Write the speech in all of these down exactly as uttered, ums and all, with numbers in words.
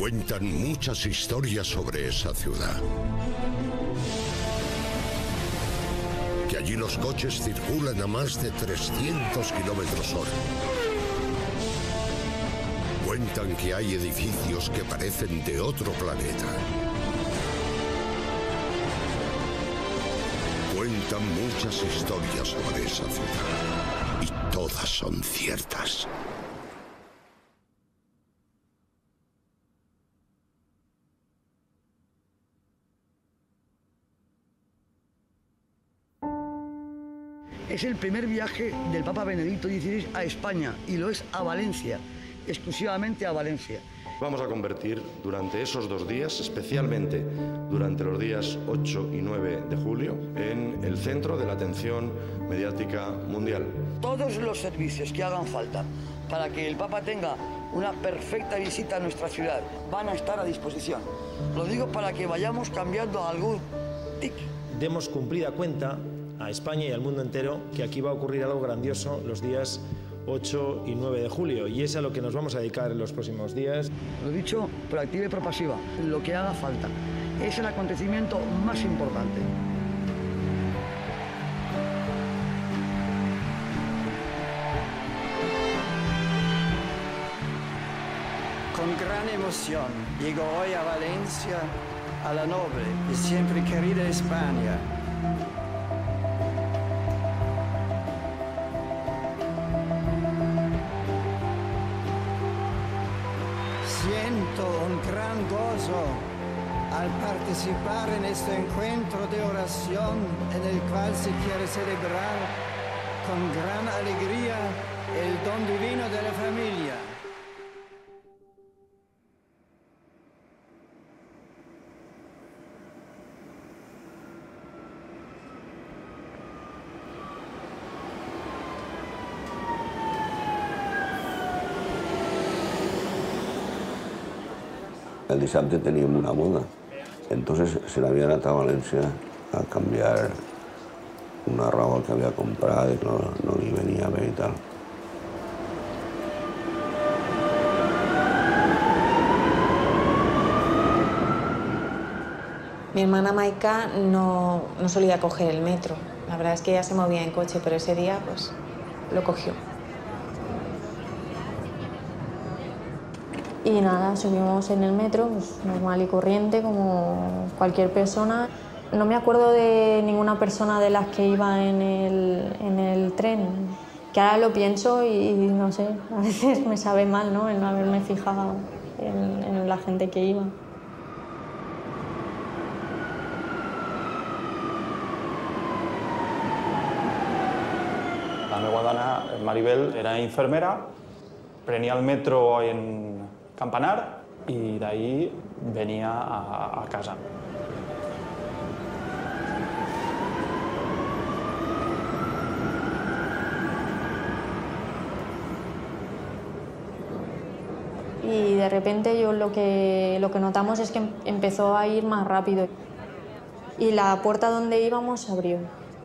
Cuentan muchas historias sobre esa ciudad. Que allí los coches circulan a más de trescientos kilómetros hora. Cuentan que hay edificios que parecen de otro planeta. Cuentan muchas historias sobre esa ciudad. Y todas son ciertas. Es el primer viaje del Papa Benedicto dieciséis a España y lo es a Valencia, exclusivamente a Valencia. Vamos a convertir durante esos dos días, especialmente durante los días ocho y nueve de julio, en el centro de la atención mediática mundial. Todos los servicios que hagan falta para que el Papa tenga una perfecta visita a nuestra ciudad van a estar a disposición. Lo digo para que vayamos cambiando algún tic. Demos cumplida cuenta a España y al mundo entero que aquí va a ocurrir algo grandioso los días ocho y nueve de julio, y es a lo que nos vamos a dedicar en los próximos días. Lo he dicho por activa y por pasiva, lo que haga falta. Es el acontecimiento más importante. Con gran emoción llego hoy a Valencia, a la noble y siempre querida España. Siento un gran gozo al participar en este encuentro de oración en el cual se quiere celebrar con gran alegría el don divino de la familia. El dissabte teníem una boda, entonces se l'havia anat a València a canviar una roba que havia comprat, que no, no li venia bé i tal. Mi hermana Maika no, no solía coger el metro. La verdad es que ella se movía en coche, pero ese día pues lo cogió. Y nada, subimos en el metro, pues, normal y corriente, como cualquier persona. No me acuerdo de ninguna persona de las que iba en el, en el tren, que ahora lo pienso y, y no sé, a veces me sabe mal, ¿no?, el no haberme fijado en, en la gente que iba. La meva dona, Maribel, era infermera, prenia el metro en Campanar y de ahí venía a, a casa. Y de repente yo lo que, lo que notamos es que empezó a ir más rápido y la puerta donde íbamos se abrió.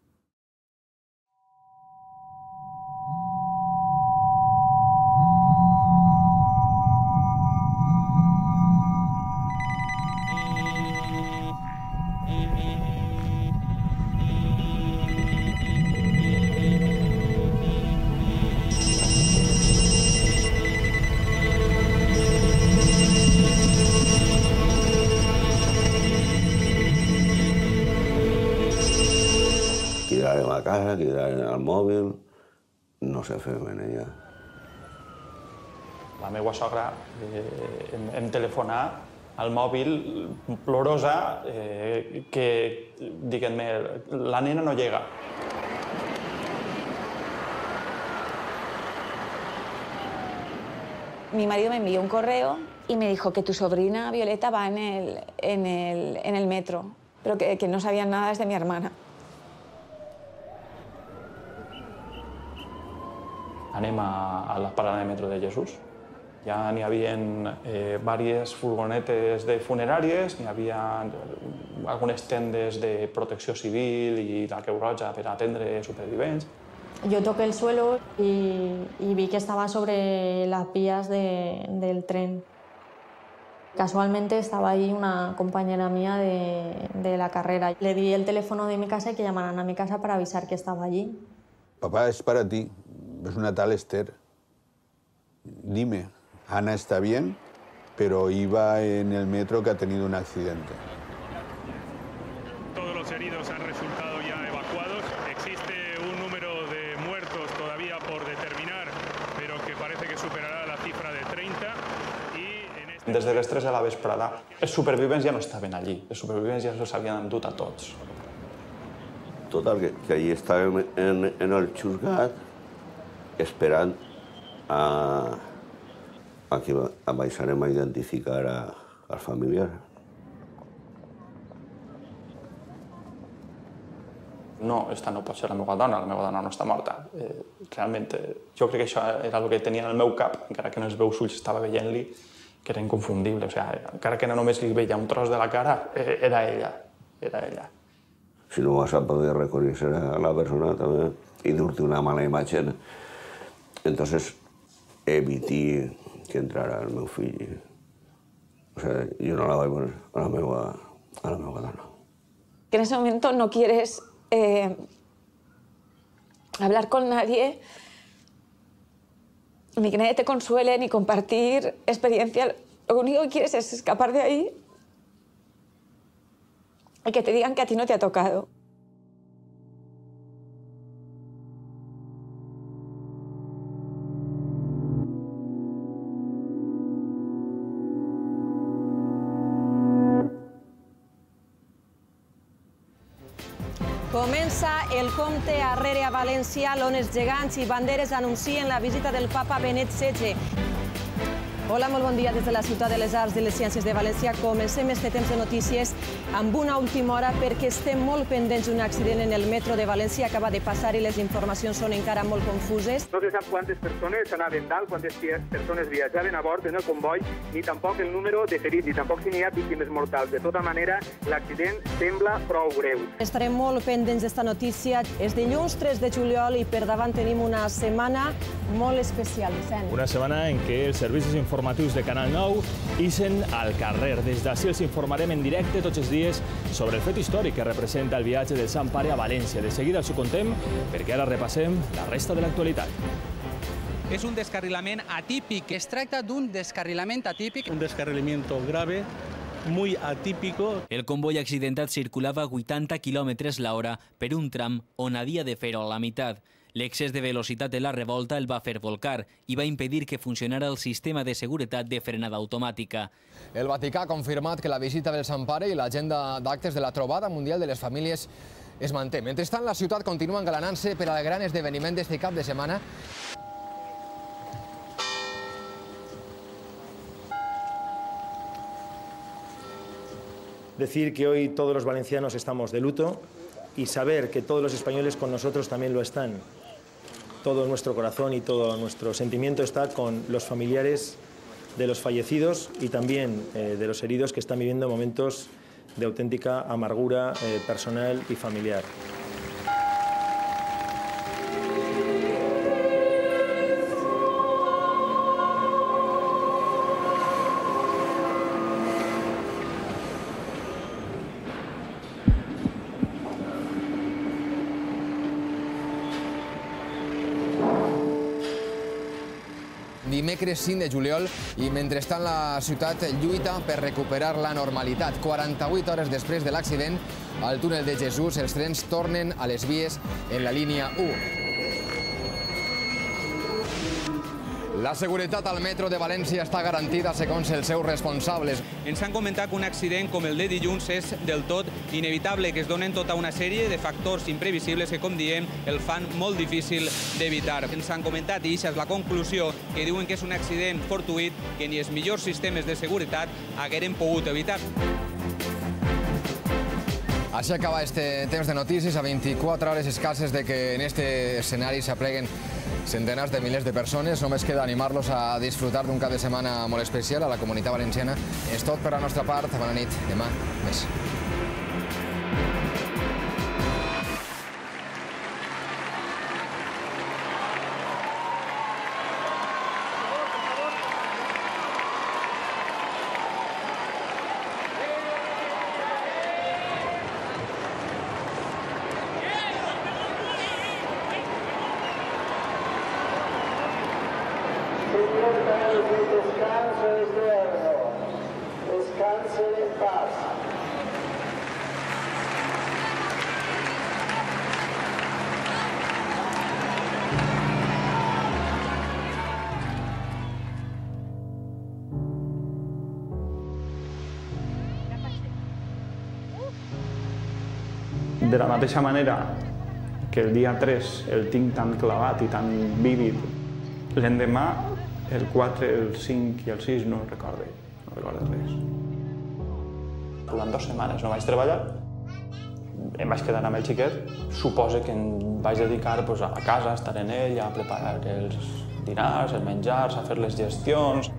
Cridar en la casa, cridar en el mòbil, no sé fer menella. La meva sogra eh, em, em telefonà al mòbil plorosa eh, que, diguem-me, la nena no llega. Mi marido me envió un correo y me dijo que tu sobrina Violeta va en el, en el, en el metro, pero que, que no sabían nada de mi hermana. Anem a, a la parada de metro de Jesús. Ja n'hi havia eh, diverses furgonetes de funeràries, n'hi havia algunes tendes de protecció civil i la Creu Roja per atendre supervivents. Yo toqué el suelo y, y vi que estaba sobre las vías de, del tren. Casualmente estaba ahí una compañera mía de, de la carrera. Le di el teléfono de mi casa y que llamaran a mi casa para avisar que estaba allí. Papá, es para ti. Es una tal Esther. Dime, Ana está bien, pero iba en el metro que ha tenido un accidente. Todos los heridos han resultado ya evacuados. Existe un número de muertos todavía por determinar, pero que parece que superará la cifra de treinta. I en este... Des de les tres de la vesprada, els supervivents ja no estaven allí. Els supervivents ja els havien endut a tots. Total, que, que allí estàvem en, en el xusgat esperant a, a que baixarem a identificar a, al familiar. No, esta no pot ser la meva dona, la meva dona no està morta. Eh, realment, eh, jo crec que això era el que tenia en el meu cap, encara que en els meus ulls estava veient-li, que era inconfundible. O sigui, encara que no només li veia un tros de la cara, eh, era ella, era ella. Si no vas a poder reconèixer a la persona també i dur-te una mala imatge, entonces evití que entrara el meu fill. O sea, yo no la voy a poner a la meva, a la meva dona. Que en ese momento no quieres eh, hablar con nadie, ni que nadie te consuele, ni compartir experiencia. Lo único que quieres es escapar de ahí y que te digan que a ti no te ha tocado. Comença el compte arrere a València, on els gegants i banderes anuncien la visita del papa Benet setze. Hola, molt bon dia des de la Ciutat de les Arts i les Ciències de València. Comencem este temps de notícies amb una última hora perquè estem molt pendents d'un accident en el metro de València. Acaba de passar i les informacions són encara molt confuses. No se sap quantes persones anaven dalt, quantes persones viatjaven a bord en el comboi, ni tampoc el número de ferits, ni tampoc si n'hi ha víctimes mortals. De tota manera, l'accident sembla prou greu. Estarem molt pendents d'esta notícia. És dilluns tres de juliol i per davant tenim una setmana molt especial. Una setmana en què els servicis informatius de Canal nou ixen al carrer. Des d'ací els informarem en directe tots els dies sobre el fet històric que representa el viatge del Sant Pare a València. De seguida els ho contem perquè ara repassem la resta de l'actualitat. És un descarrilament atípic. Es tracta d'un descarrilament atípic. Un descarrilamiento grave, muy atípico. El comboi accidentat circulava a vuitanta quilòmetres l'hora per un tram on havia de fer-ho a la meitat. L'excés de velocitat de la revolta el va fer volcar i va impedir que funcionara el sistema de seguretat de frenada automàtica. El Vaticà ha confirmat que la visita del Sant Pare i l'agenda d'actes de la Trobada Mundial de les Famílies es manté. Mentrestant, la ciutat continua engalanant-se per al gran esdeveniment d'este cap de setmana. Decir que hoy todos los valencianos estamos de luto y saber que todos los españoles con nosotros también lo están. Todo nuestro corazón y todo nuestro sentimiento está con los familiares de los fallecidos y también eh, de los heridos que están viviendo momentos de auténtica amargura eh, personal y familiar. Dimecres cinc de juliol i mentrestant la ciutat lluita per recuperar la normalitat. quaranta-vuit hores després de l'accident, al túnel de Jesús els trens tornen a les vies en la línia u. La seguretat al metro de València està garantida segons els seus responsables. Ens han comentat que un accident com el de dilluns és del tot inevitable, que es donen tota una sèrie de factors imprevisibles que, com diem, el fan molt difícil d'evitar. Ens han comentat, i aquesta és la conclusió, que diuen que és un accident fortuït que ni els millors sistemes de seguretat hagueren pogut evitar. Així acaba este temps de notícies a vint-i-quatre hores escasses de que en este escenari s'apleguen centenars de milers de persones. Només queda animar-los a disfrutar d'un cap de setmana molt especial a la Comunitat Valenciana. És tot per la nostra part. Bona nit. Demà, més. Ángeles de Edo, descansen en paz. De la mateixa manera que el dia tres el tinc tan clavat i tan vívid, l'endemà, el quatre, el cinc i el sis no recordo, no recordo res. Durant dues setmanes no vaig treballar, em vaig quedar amb el xiquet, suposo que em vaig dedicar pues, a la casa, a estar en ell, a preparar els dinars, els menjars, a fer les gestions.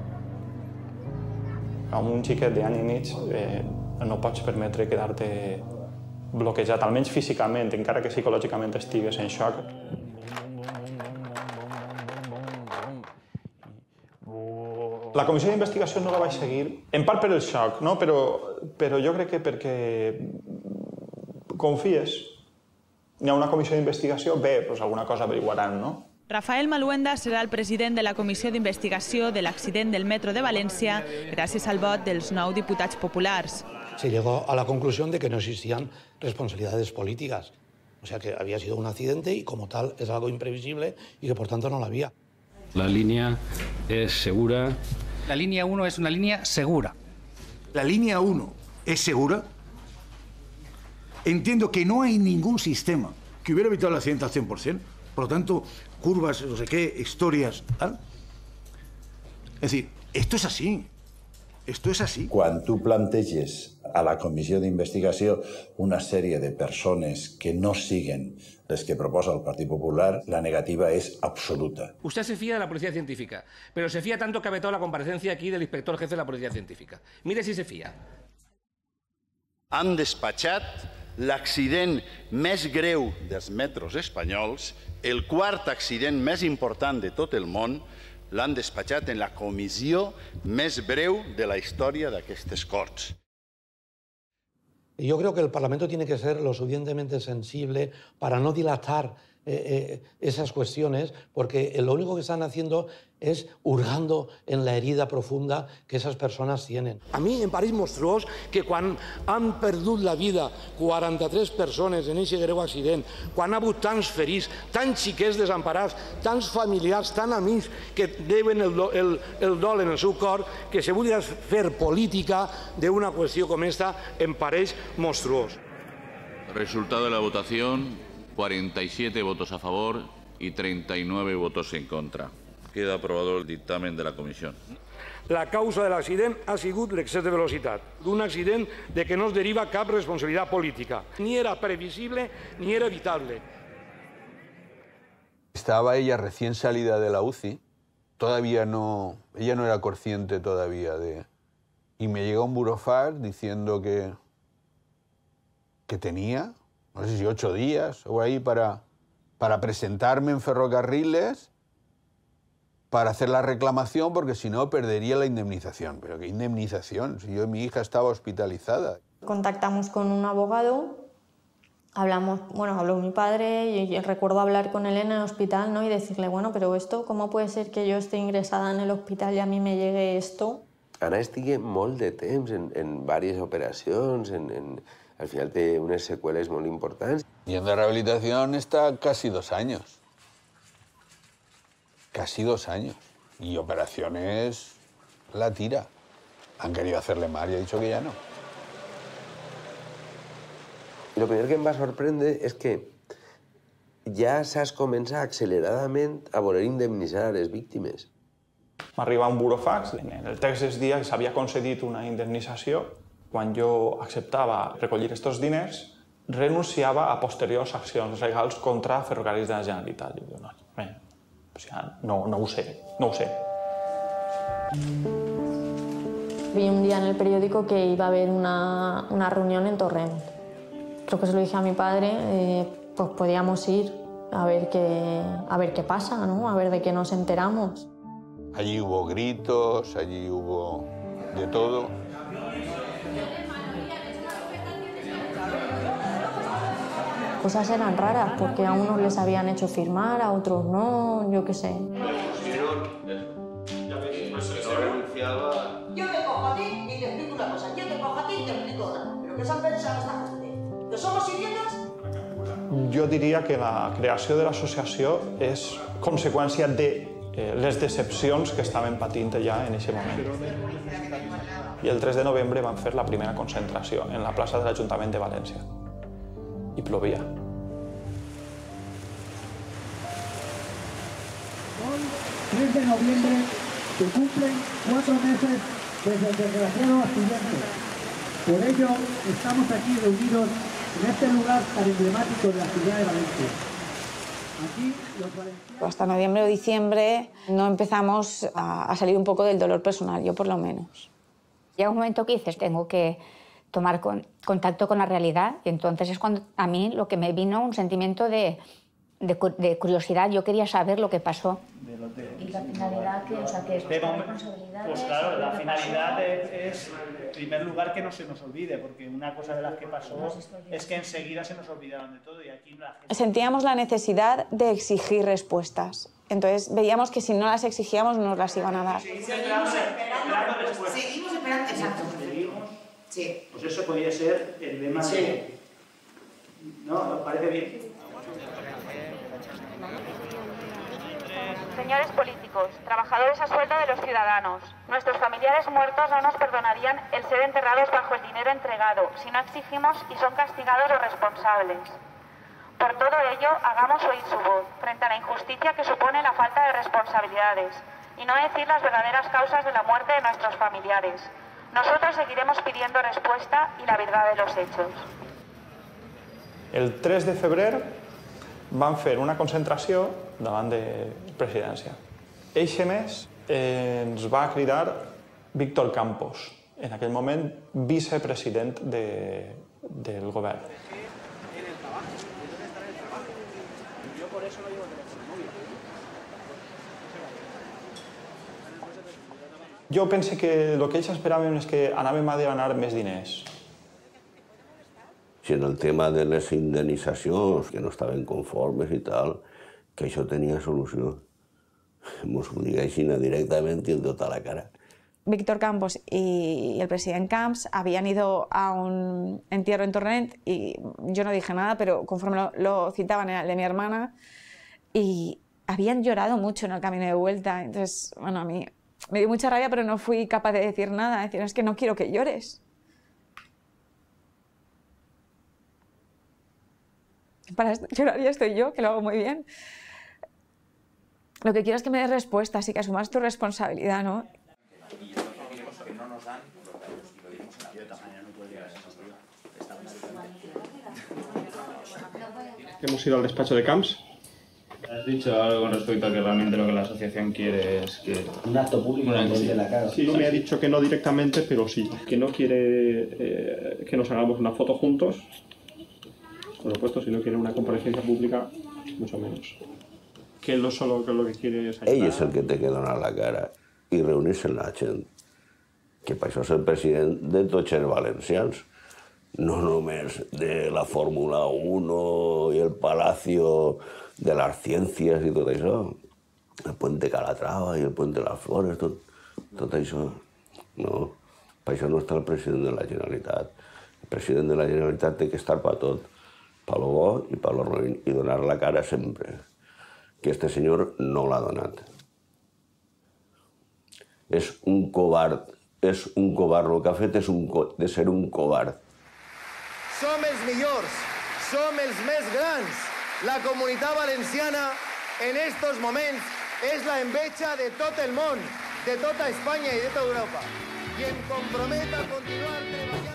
Amb un xiquet d'any i mig eh, no pots permetre quedar-te bloquejat, almenys físicament, encara que psicològicament estigues en xoc. La comissió d'investigació no la vaig seguir, en part per el xoc, no? però, però jo crec que perquè confies. Hi ha una comissió d'investigació, bé, doncs alguna cosa averiguaran, no? Rafael Maluenda serà el president de la comissió d'investigació de l'accident del metro de València gràcies al vot dels nou diputats populars. Se llegó a la conclusión de que no existían responsabilidades políticas. O sea, que había sido un accidente y como tal es algo imprevisible y que por tanto no la había. La línea es segura. La línea uno es una línea segura. ¿La línea uno es segura? Entiendo que no hay ningún sistema que hubiera evitado el accidente al cien por cien. Por lo tanto, curvas, no sé qué, historias, tal. Es decir, esto es así. Esto és així. Quan tu planteges a la comissió d'investigació una sèrie de persones que no siguen les que proposa el Partit Popular, la negativa es absoluta. Usted se fía de la policía científica, pero se fía tanto que ha vetado la comparecencia aquí del inspector jefe de la policía científica. Mire si se fía. Han despatxat l'accident més greu dels metros espanyols, el quart accident més important de tot el món, l'han despatxat en la comissió més breu de la història d'aquestes Corts. Yo creo que el Parlamento tiene que ser lo suficientemente sensible para no dilatar eh, eh, esas cuestiones, porque lo único que están haciendo es hurgando en la herida profunda que esas personas tienen. A mi em pareix monstruós que quan han perdut la vida quaranta-tres persones en aquest greu accident, quan ha hagut tants ferits, tants xiquets desemparats, tants familiars, tants amics que deuen el, do, el, el dol en el seu cor, que se vulgui fer política d'una qüestió com esta em pareix monstruós. Resultado de la votación, cuarenta y siete votos a favor y treinta y nueve votos en contra. Queda aprobado el dictamen de la comisión. La causa de l'accident ha sigut l'excés de velocitat, d'un accident de que no es deriva cap responsabilitat política. Ni era previsible ni era evitable. Estaba ella recién salida de la U C I, todavía no, ella no era consciente todavía de... Y me llega un burofax diciendo que, que tenía, no sé si ocho días o ahí, para, para presentarme en Ferrocarriles, para hacer la reclamación, porque si no perdería la indemnización. ¿Pero qué indemnización? Si yo, mi hija estaba hospitalizada. Contactamos con un abogado, hablamos, bueno, habló mi padre y, y recuerdo hablar con él en el hospital, ¿no? Y decirle, bueno, pero esto, ¿cómo puede ser que yo esté ingresada en el hospital y a mí me llegue esto? Ana estigui molt de temps en, en diverses operacions, en, en, al final té unes seqüeles molt importants. Y en la rehabilitación está casi dos años. Casi dos años. Y operaciones la tira. Han querido hacerle mal y ha dicho que ya no. Lo primer que em va sorprendre és que ja s'has començat acceleradament a voler indemnitzar a les víctimes. M'arriba un burofax, en el text es dia que s'havia concedit una indemnització. Quan jo acceptava recollir aquests diners, renunciava a posteriors accions legals contra Ferrocarrils de la Generalitat. Jo dic, no, bé, o sigui, no, no ho sé, no ho sé. Vi un día en el periódico que iba a haber una, una reunión en Torrent. Creo que se lo dije a mi padre, eh, pues podíamos ir a ver qué, a ver qué pasa, ¿no? A ver de qué nos enteramos. Allí hubo gritos, allí hubo de todo. Cosas eran raras, porque a unos les habían hecho firmar, a otros no, yo qué sé. una cosa, yo te cojo a ti y te explico otra. ¿Pero qué se han pensado esta gente? ¿Que somos idiotas? Jo diria que la creació de l'associació és conseqüència de eh, les decepcions que estaven patint ja en aquest moment. I el tres de novembre vam fer la primera concentració en la plaça de l'Ajuntament de València. I plovia. Hoy, tres de noviembre, se cumplen cuatro meses desde el desgraciado accidente. Por ello, estamos aquí reunidos en este lugar tan emblemático de la ciudad de Valencia. Aquí, los valencianos... Hasta noviembre o diciembre no empezamos a, a salir un poco del dolor personal, yo por lo menos. Llega un momento que dices, tengo que tomar con, contacto con la realidad, y entonces es cuando a mí lo que me vino un sentimiento de, de, de curiosidad. Yo quería saber lo que pasó. ¿Y la finalidad que, o sea, que es responsabilidad? Pues claro, la finalidad es, es, en primer lugar, que no se nos olvide, porque una cosa de las que pasó es que enseguida se nos olvidaron de todo y aquí la gente... Sentíamos la necesidad de exigir respuestas. Entonces veíamos que si no las exigíamos no nos las iban a dar. Seguimos esperando, seguimos esperando, exacto. Sí. Pues eso podría ser el lema sí. de... ¿No? ¿Os parece bien? Señores políticos, trabajadores a sueldo de los ciudadanos, nuestros familiares muertos no nos perdonarían el ser enterrados bajo el dinero entregado si no exigimos y son castigados los responsables. Por todo ello, hagamos oír su voz frente a la injusticia que supone la falta de responsabilidades y no decir las verdaderas causas de la muerte de nuestros familiares. Nosotros seguiremos pidiendo respuesta y la verdad de los hechos. El tres de febrer vam fer una concentració davant de presidència. Eixe mes eh, ens va cridar Víctor Campos, en aquell moment vicepresident de, del govern. Jo penso que el que ells esperaven és que anàvem a demanar més diners. Si en el tema de les indemnitzacions, que no estaven conformes i tal, que això tenia solució. Ens ho diguessin directament i en tota la cara. Víctor Campos y el presidente Camps habían ido a un entierro en Torrent y yo no dije nada, pero conforme lo, lo citaban era el de mi hermana y habían llorado mucho en el camino de vuelta. Entonces, bueno, a mí me dio mucha rabia, pero no fui capaz de decir nada. Decir, es que no quiero que llores. Para llorar ya estoy yo, que lo hago muy bien. Lo que quiero es que me des respuestas y que asumas tu responsabilidad, ¿no? Hemos ido al despacho de Camps. ¿Has dicho algo con respecto a que realmente lo que la asociación quiere es que... Un acto público de la cara. Sí, no me ha dicho que no directamente, pero sí. Que no quiere eh, que nos hagamos una foto juntos. Por supuesto, si no quiere una comparecencia pública, mucho menos. Que él no solo que lo que quiere es ayudar. Ell és el que té que donar la cara i reunir-se amb la gent. Que per això és el president de tots els valencians. No només de la Fórmula uno i el Palacio de las Ciencias i tot això. El Puente Calatrava i el Puente de las Flores, tot, tot això. No, per això no està el president de la Generalitat. El president de la Generalitat té que estar per tot. Per lo bo i per lo ruïn, i donar la cara sempre. Que este senyor no l'ha donat. És un covard, és un covard. El que ha fet és un, de ser un covard. Som els millors, som els més grans. La comunitat valenciana en estos moments és la enveja de tot el món, de tota Espanya i de tota Europa. I em compromet a continuar treballant.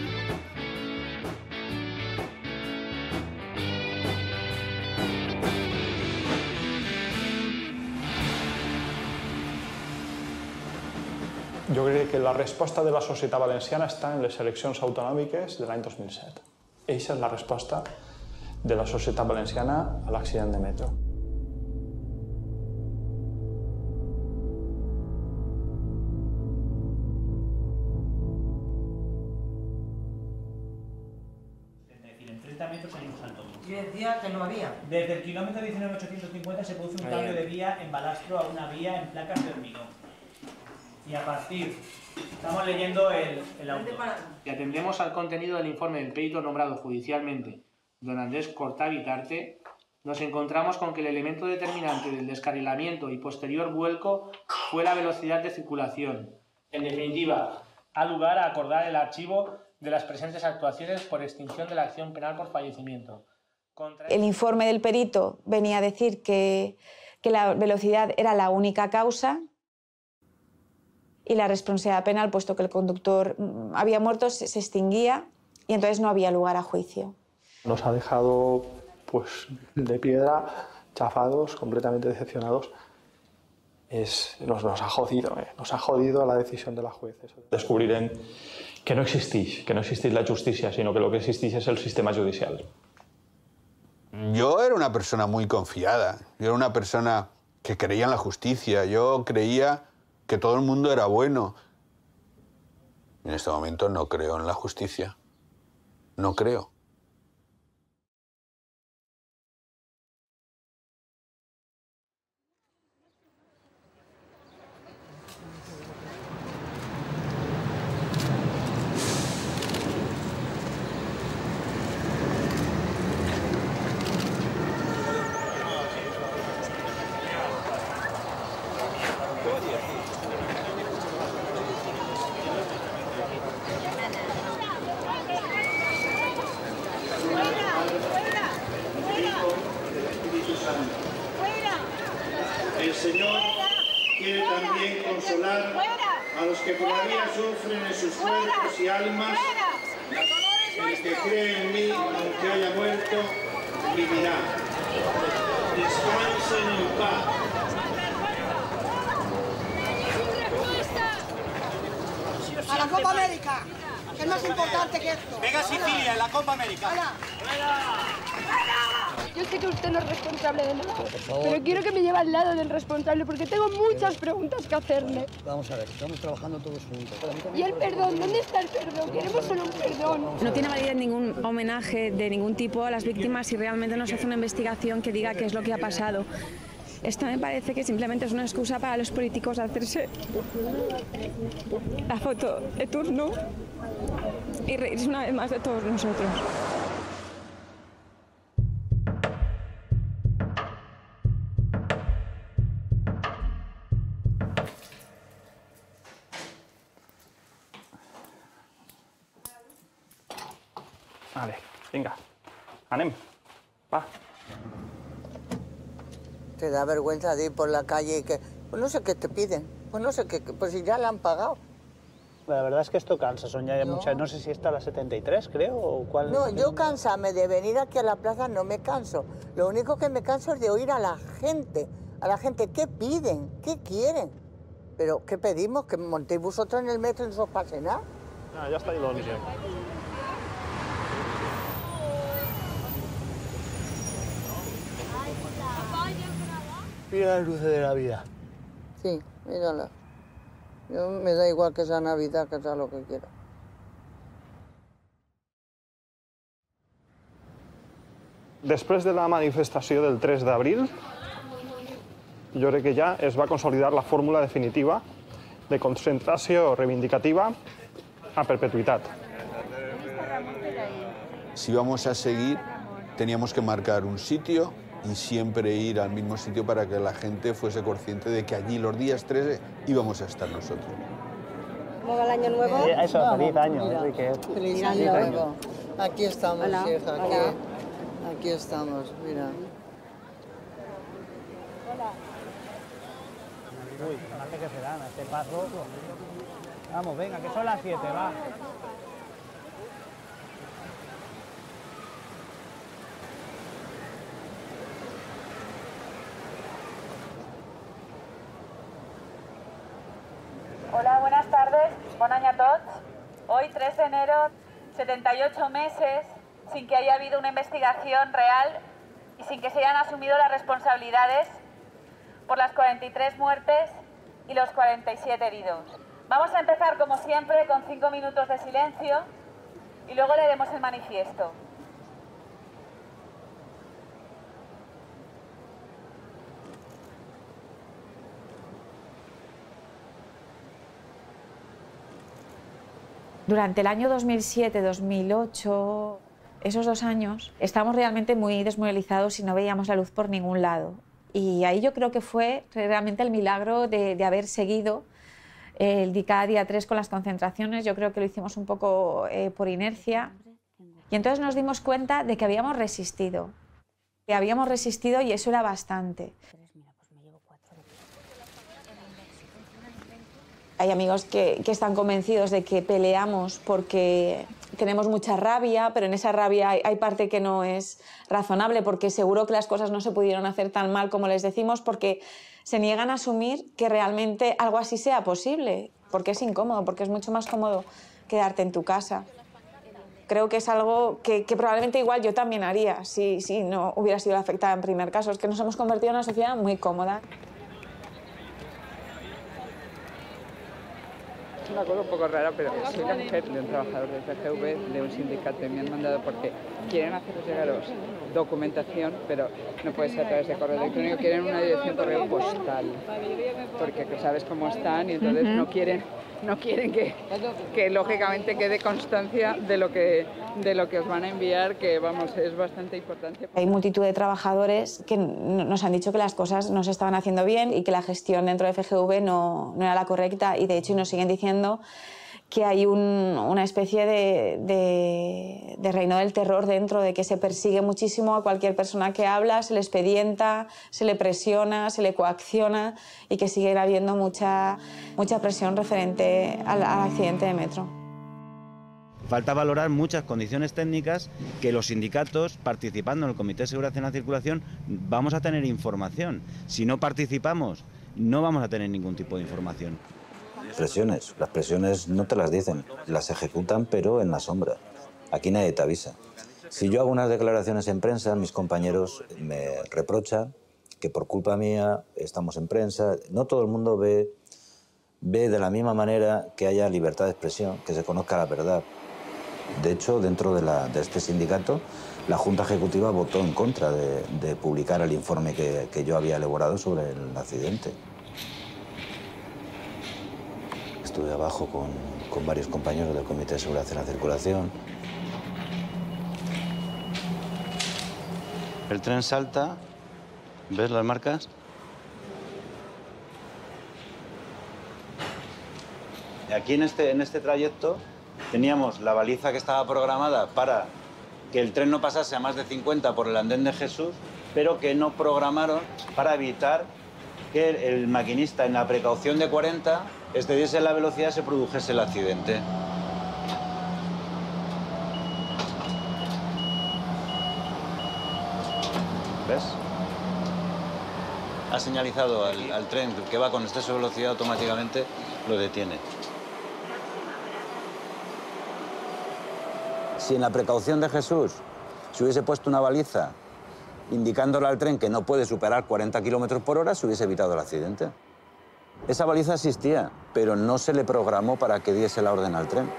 Jo crec que la resposta de la societat valenciana està en les eleccions autonòmiques de l'any dos mil set. Eixa és la resposta de la societat valenciana a l'accident de metro. Es decir, en treinta metros hay un salto. Yo decía que no había. Desde el kilómetro diecinueve mil ochocientos cincuenta se produce un cambio de vía en balastro a una vía en placas de hormigón. Y a partir Estamos leyendo el, el auto. Y atendemos al contenido del informe del perito nombrado judicialmente, don Andrés Cortavitarte, nos encontramos con que el elemento determinante del descarrilamiento y posterior vuelco fue la velocidad de circulación. En definitiva, ha lugar a acordar el archivo de las presentes actuaciones por extinción de la acción penal por fallecimiento. Contra... El informe del perito venía a decir que, que la velocidad era la única causa y la responsabilidad penal, puesto que el conductor había muerto, se, se extinguía y entonces no había lugar a juicio. Nos ha dejado pues, de piedra, chafados, completamente decepcionados. Es, nos, nos ha jodido, eh? nos ha jodido la decisión de la juez. Descobrirem que no existeix, que no existeix la justícia, sinó que lo que existeix és el sistema judicial. Yo era una persona muy confiada, yo era una persona que creía en la justicia, yo creía que todo el mundo era bueno. En este momento no creo en la justicia, no creo. El Señor quiere también consolar a los que todavía sufren en sus cuerpos y almas. El que cree en mí, aunque haya muerto, vivirá. Descansen en paz. A la Copa América, que es más importante que esto. Venga Sicilia, en la Copa América. Yo sé que usted no es responsable de nada, pero quiero que me lleve al lado del responsable porque tengo muchas preguntas que hacerle. Vamos a ver, estamos trabajando todos juntos. ¿Y el perdón? ¿Dónde está el perdón? Queremos solo un perdón. No tiene validez ningún homenaje de ningún tipo a las víctimas si realmente no se hace una investigación que diga qué es lo que ha pasado. Esto me parece que simplemente es una excusa para los políticos hacerse la foto de turno y reírse una vez más de todos nosotros. Vale, vinga, anem, va. Te da vergüenza de ir por la calle y que... Pues no sé qué te piden, pues no sé qué... Pues si ya la han pagado. La verdad es que esto cansa, son ya No. muchas, no sé si esta la setenta y tres, creo, o cuál... No, yo cansarme de venir aquí a la plaza no me canso. Lo único que me canso es de oír a la gente, a la gente, ¿qué piden? ¿Qué quieren? Pero, ¿qué pedimos? ¿Que montéis vosotros en el metro y no os pase nada? Ah, ya está ahí l'onze. Mira las luces de la vida. Sí, mírala. Yo me da igual que sea Navidad, que sea lo que quiera. Després de la manifestació del tres d'abril, jo crec que ja es va consolidar la fórmula definitiva de concentració reivindicativa a perpetuïtat. Si íbamos a seguir, teníamos que marcar un sitio y siempre ir al mismo sitio para que la gente fuese consciente de que allí los días trece íbamos a estar nosotros. ¿Cómo va el año nuevo? Sí, eso, feliz año, Mira, Enrique. Feliz Mira, año mira. nuevo. Aquí estamos, Hola. hija, aquí, Hola. aquí estamos, mira. Uy, más que se dan a este paso. Vamos, venga, que son las siete, va. Hola, buenas tardes. Bon any a tots. Hoy, tres de enero, setenta y ocho meses sin que haya habido una investigación real y sin que se hayan asumido las responsabilidades por las cuarenta y tres muertes y los cuarenta y siete heridos. Vamos a empezar, como siempre, con cinco minutos de silencio y luego leeremos el manifiesto. Durante el año dos mil siete dos mil ocho, esos dos años, estábamos realmente muy desmoralizados y no veíamos la luz por ningún lado. Y ahí yo creo que fue realmente el milagro de, de haber seguido el cada día tres con las concentraciones. Yo creo que lo hicimos un poco eh, por inercia. Y entonces nos dimos cuenta de que habíamos resistido. Que habíamos resistido y eso era bastante. Hay amigos que, que están convencidos de que peleamos porque tenemos mucha rabia, pero en esa rabia hay, hay parte que no es razonable, porque seguro que las cosas no se pudieron hacer tan mal como les decimos, porque se niegan a asumir que realmente algo así sea posible, porque es incómodo, porque es mucho más cómodo quedarte en tu casa. Creo que es algo que, que probablemente igual yo también haría si, si no hubiera sido afectada en primer caso. Es que nos hemos convertido en una sociedad muy cómoda. Es una cosa un poco rara, pero soy la mujer de un trabajador del F G V, de un sindicato, y me han mandado porque quieren haceros llegaros documentación, pero no puede ser a través de correo electrónico, quieren una dirección de correo postal, porque sabes cómo están y entonces uh-huh. no quieren, no quieren que, que lógicamente quede constancia de lo que, de lo que os van a enviar, que vamos, es bastante importante. Hay multitud de trabajadores que nos han dicho que las cosas no se estaban haciendo bien y que la gestión dentro de F G V no, no era la correcta, y de hecho nos siguen diciendo que hay un, una especie de, de, de reino del terror dentro, de que se persigue muchísimo a cualquier persona que habla, se le expedienta, se le presiona, se le coacciona, y que sigue habiendo mucha, mucha presión referente al, al accidente de metro. Falta valorar muchas condiciones técnicas que los sindicatos, participando en el Comité de Seguridad en la Circulación, vamos a tener información. Si no participamos, no vamos a tener ningún tipo de información. Presiones. Las presiones no te las dicen, las ejecutan, pero en la sombra. Aquí nadie te avisa. Si yo hago unas declaraciones en prensa, mis compañeros me reprochan que por culpa mía estamos en prensa. No todo el mundo ve, ve de la misma manera que haya libertad de expresión, que se conozca la verdad. De hecho, dentro de, la, de este sindicato, la Junta Ejecutiva votó en contra de, de publicar el informe que, que yo había elaborado sobre el accidente. Estuve abajo con, con varios compañeros del Comité de Seguridad en la Circulación. El tren salta, ¿ves las marcas? Aquí en este, en este trayecto teníamos la baliza que estaba programada para que el tren no pasase a más de cincuenta por el andén de Jesús, pero que no programaron para evitar que el maquinista, en la precaución de cuarenta, excediese la velocidad y se produjese el accidente. ¿Ves? Ha señalizado al, al tren que va con exceso de velocidad, automáticamente lo detiene. Si en la precaución de Jesús se hubiese puesto una baliza indicándole al tren que no puede superar cuarenta kilómetros por hora, se hubiese evitado el accidente. Esa baliza existía, pero no se le programó para que diese la orden al tren.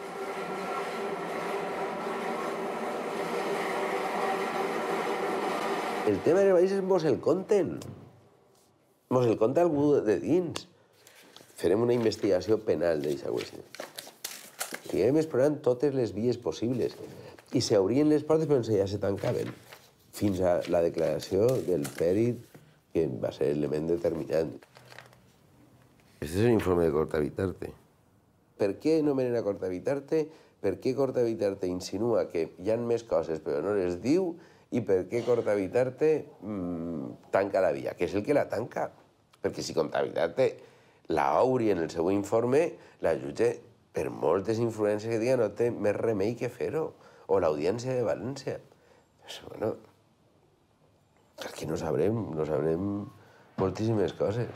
El tema del país és mos el conten. Mos el conta algú de dins. Farem una investigació penal d'aquesta qüestió. Anirem explorant totes les vies possibles. I s'obrien les portes, però ja se tancaven. Fins a la declaració del pèrit, que va ser l'element determinant. Este és un informe de Cortavitarte. Per què nomenen a Cortavitarte? Per què Cortavitarte insinua que hi ha més coses però no les diu? I per què Cortavitarte mmm, tanca la via? Que és el que la tanca. Perquè si Cortavitarte la obri en el seu informe, la jutge, per moltes influències que diga, no té més remei que fer-ho. O l'Audiència de València. Pues, bueno, perquè no sabrem, no sabrem moltíssimes coses.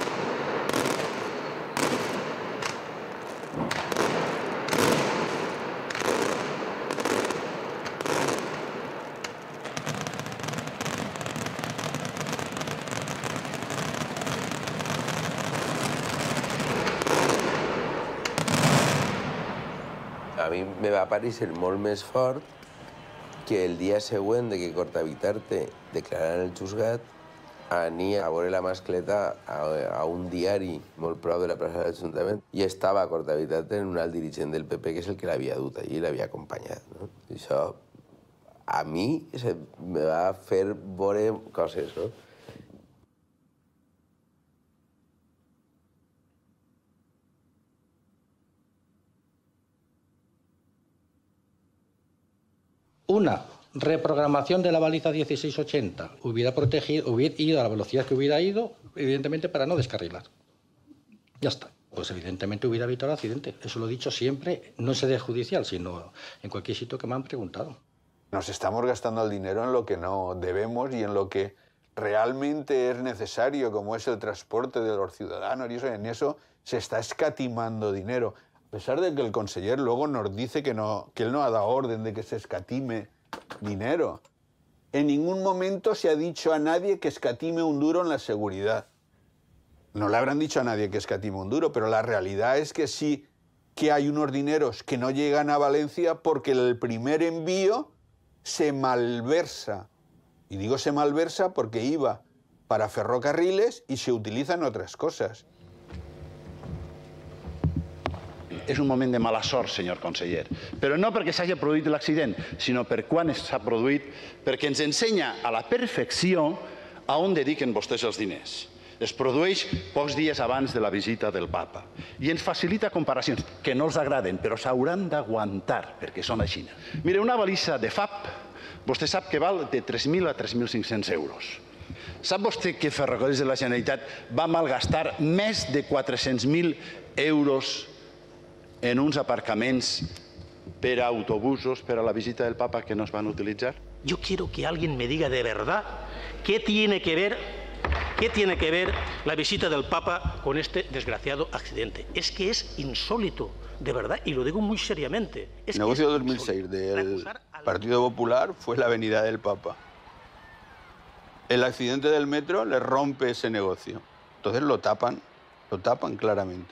A mi me va parecer molt més fort que el dia següent de que Cortavitarte declarara en el juzgat Anir a veure la mascleta a, a un diari molt prou de la plaça de l'Ajuntament i estava a corta veritat en un alt dirigent del P P que és el que l'havia dut allí i l'havia acompanyat. No? I això a mi me va fer veure coses, no? Una reprogramación de la baliza dieciséis ochenta hubiera protegido, hubiera ido a la velocidad que hubiera ido, evidentemente para no descarrilar. Ya está. Pues evidentemente hubiera evitado el accidente. Eso lo he dicho siempre, no en sede judicial, sino en cualquier sitio que me han preguntado. Nos estamos gastando el dinero en lo que no debemos y en lo que realmente es necesario, como es el transporte de los ciudadanos, y eso, en eso se está escatimando dinero. A pesar de que el conseller luego nos dice que, no, que él no ha dado orden de que se escatime dinero. En ningún momento se ha dicho a nadie que escatime un duro en la seguridad. No le habrán dicho a nadie que escatime un duro, pero la realidad es que sí que hay unos dineros que no llegan a Valencia porque el primer envío se malversa. Y digo se malversa porque iba para ferrocarriles y se utiliza en otras cosas. És un moment de mala sort, senyor conseller, però no perquè s'hagi produït l'accident, sinó per quan s'ha produït, perquè ens ensenya a la perfecció a on dediquen vostès els diners. Es produeix pocs dies abans de la visita del papa i ens facilita comparacions que no els agraden, però s'hauran d'aguantar, perquè són així. Mire, una balisa de F A P, vostè sap que val de tres mil a tres mil cinc-cents euros. Sap vostè que Ferrocarrils de la Generalitat va malgastar més de quatre-cents mil euros en uns aparcaments per a autobusos per a la visita del Papa que no es van utilitzar? Yo quiero que alguien me diga de verdad qué tiene que ver, qué tiene que ver la visita del Papa con este desgraciado accidente. Es que es insólito, de verdad, y lo digo muy seriamente. Es el negocio dos mil seis del Partido Popular fue la venida del Papa. El accidente del metro le rompe ese negocio. Entonces lo tapan, lo tapan claramente.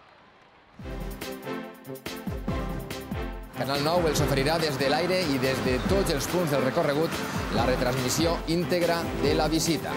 Canal nou els oferirà des de l'aire i des de tots els punts del recorregut la retransmissió íntegra de la visita.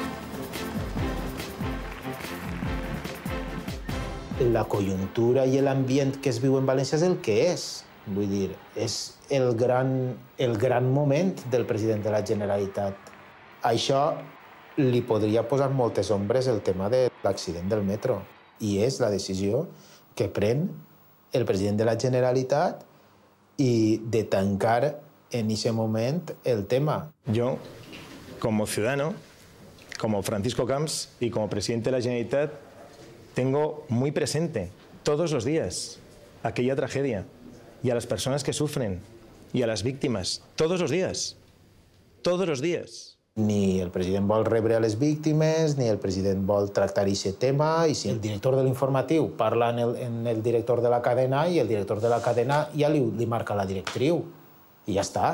La conjuntura i l'ambient que es viu en València és el que és. Vull dir, és el gran, el gran moment del president de la Generalitat. Això li podria posar moltes ombres el tema de l'accident del metro. I és la decisió que pren el president de la Generalitat y de tancar en ese momento el tema. Yo, como ciudadano, como Francisco Camps y como presidente de la Generalitat, tengo muy presente todos los días aquella tragedia y a las personas que sufren y a las víctimas, todos los días, todos los días. Ni el president vol rebre a les víctimes, ni el president vol tractar aquest tema, i si el director de l'informatiu parla en el, en el director de la cadena, i el director de la cadena ja li, li marca la directriu, i ja està.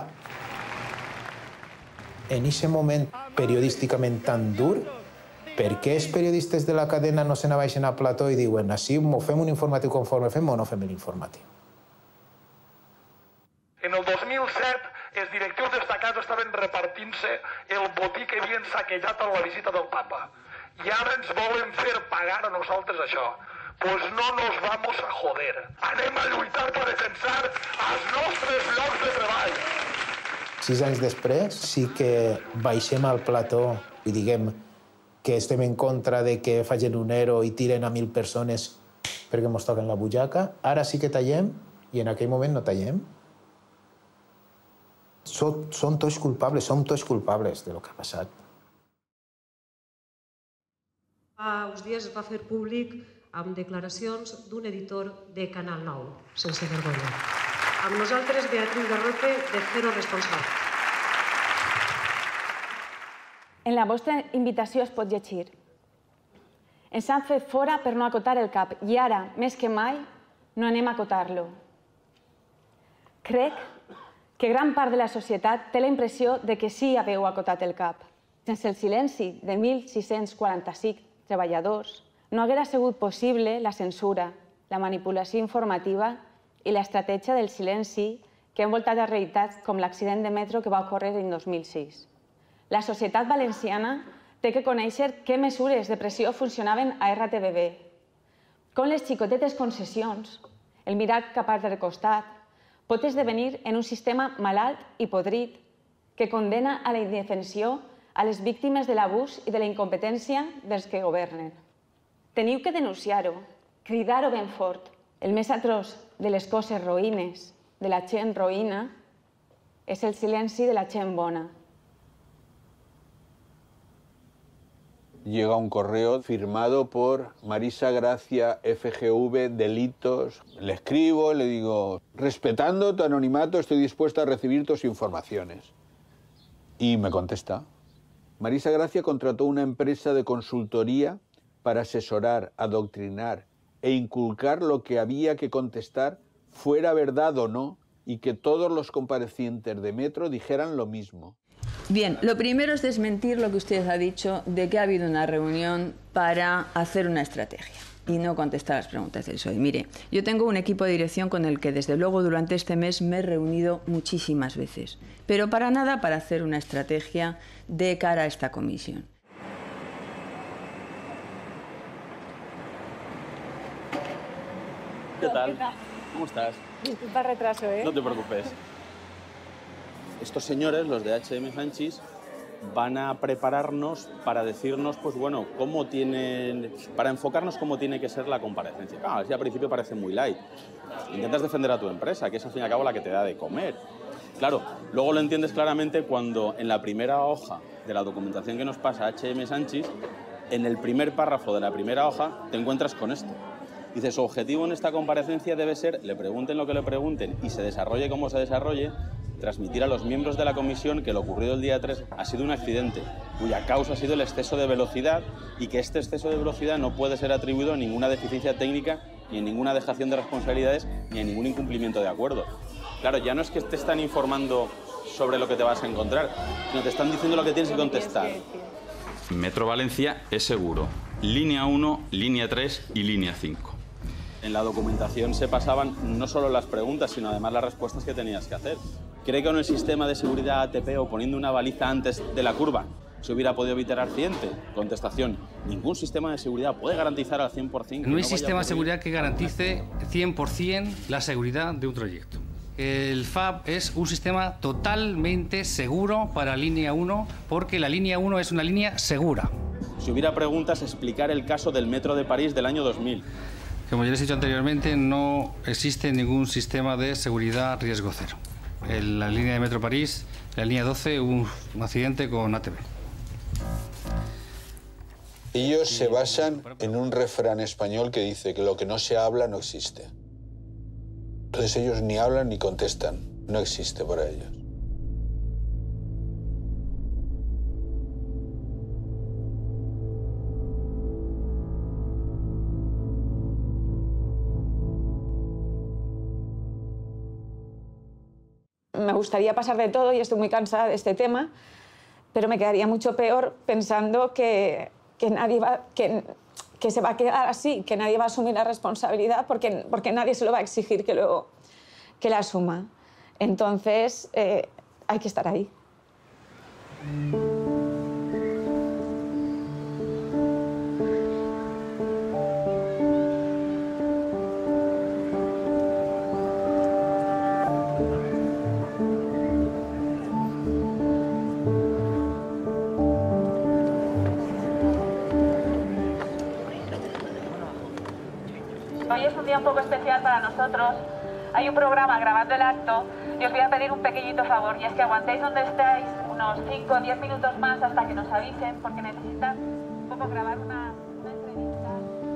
En aquest moment periodísticament tan dur, per què els periodistes de la cadena no se n'abaixen a plató i diuen així o fem un informatiu conforme fem o no fem l'informatiu? En el dos mil set, els directius destacats estaven repartint-se el botí que havien saquejat a la visita del Papa. I ara ens volen fer pagar a nosaltres això. Pues no nos vamos a joder. Anem a lluitar per defensar els nostres llocs de treball. Sis anys després sí que baixem al plató i diguem que estem en contra de que facin un ero i tiren a mil persones perquè ens toquen la butxaca. Ara sí que tallem i en aquell moment no tallem. Som, som tots culpables, som tots culpables de lo que ha passat. Fa uns dies es va fer públic amb declaracions d'un editor de Canal nou, sense vergonya. Amb nosaltres, Beatriz Garrote, de Cero Responsable. En la vostra invitació es pot llegir. Ens han fet fora per no acotar el cap i ara, més que mai, no anem a acotar-lo. Crec que gran part de la societat té la impressió de que sí haveu acotat el cap. Sense el silenci de mil sis-cents quaranta-cinc treballadors, no haguera sigut possible la censura, la manipulació informativa i l'estratègia del silenci que ha envoltat a realitats com l'accident de metro que va ocórrer en dos mil sis. La societat valenciana té que conèixer què mesures de pressió funcionaven a R T B B. Com les xicotetes concessions, el mirar cap a l'altre costat, pot esdevenir en un sistema malalt i podrit que condena a la indefensió a les víctimes de l'abús i de la incompetència dels que governen. Teniu que denunciar-ho, cridar-ho ben fort. El més atroç de les coses roïnes, de la gent roïna, és el silenci de la gent bona. Llega un correo firmado por Marisa Gracia F G V Delitos. Le escribo, le digo, respetando tu anonimato, estoy dispuesta a recibir tus informaciones. Y me contesta. Marisa Gracia contrató una empresa de consultoría para asesorar, adoctrinar e inculcar lo que había que contestar, fuera verdad o no, y que todos los comparecientes de Metro dijeran lo mismo. Bien, lo primero es desmentir lo que usted ha dicho de que ha habido una reunión para hacer una estrategia y no contestar las preguntas del P S O E. Mire, yo tengo un equipo de dirección con el que desde luego durante este mes me he reunido muchísimas veces, pero para nada para hacer una estrategia de cara a esta comisión. ¿Qué tal? ¿Cómo estás? Disculpa el retraso, ¿eh? No te preocupes. Estos señores, los de H M Sanchis, van a prepararnos para decirnos, pues bueno, cómo tienen, para enfocarnos cómo tiene que ser la comparecencia. Claro, así al principio parece muy light. Intentas defender a tu empresa, que es al fin y al cabo la que te da de comer. Claro, luego lo entiendes claramente cuando en la primera hoja de la documentación que nos pasa H M Sanchis, en el primer párrafo de la primera hoja te encuentras con esto. Dice, su objetivo en esta comparecencia debe ser, le pregunten lo que le pregunten y se desarrolle como se desarrolle, transmitir a los miembros de la comisión que lo ocurrido el día tres ha sido un accidente, cuya causa ha sido el exceso de velocidad y que este exceso de velocidad no puede ser atribuido a ninguna deficiencia técnica, ni a ninguna dejación de responsabilidades, ni a ningún incumplimiento de acuerdo. Claro, ya no es que te están informando sobre lo que te vas a encontrar, sino te están diciendo lo que tienes que contestar. Metro Valencia es seguro. Línea uno, línea tres y línea cinco. En la documentación se pasaban no solo las preguntas, sino además las respuestas que tenías que hacer. ¿Cree que con el sistema de seguridad A T P o poniendo una baliza antes de la curva se hubiera podido evitar accidente? Contestación, ningún sistema de seguridad puede garantizar al cien por cien. No hay sistema de seguridad que garantice cien por cien la seguridad de un trayecto. El F A B es un sistema totalmente seguro para línea uno, porque la línea uno es una línea segura. Si hubiera preguntas, explicar el caso del Metro de París del año dos mil. Como ya les he dicho anteriormente, no existe ningún sistema de seguridad riesgo cero. En la línea de Metro París, en la línea doce, hubo un accidente con A T B. Ellos se basan en un refrán español que dice que lo que no se habla no existe. Entonces ellos ni hablan ni contestan. No existe para ellos. Me gustaría pasar de todo y estoy muy cansada de este tema, pero me quedaría mucho peor pensando que, que, nadie va, que, que se va a quedar así, que nadie va a asumir la responsabilidad porque, porque nadie se lo va a exigir que, lo, que la asuma. Entonces, eh, hay que estar ahí. Hoy es un día un poco especial para nosotros. Hay un programa grabando el acto y os voy a pedir un pequeñito favor, y es que aguantéis donde estáis unos cinco o diez minutos más hasta que nos avisen, porque necesitan un poco grabar una, una entrevista.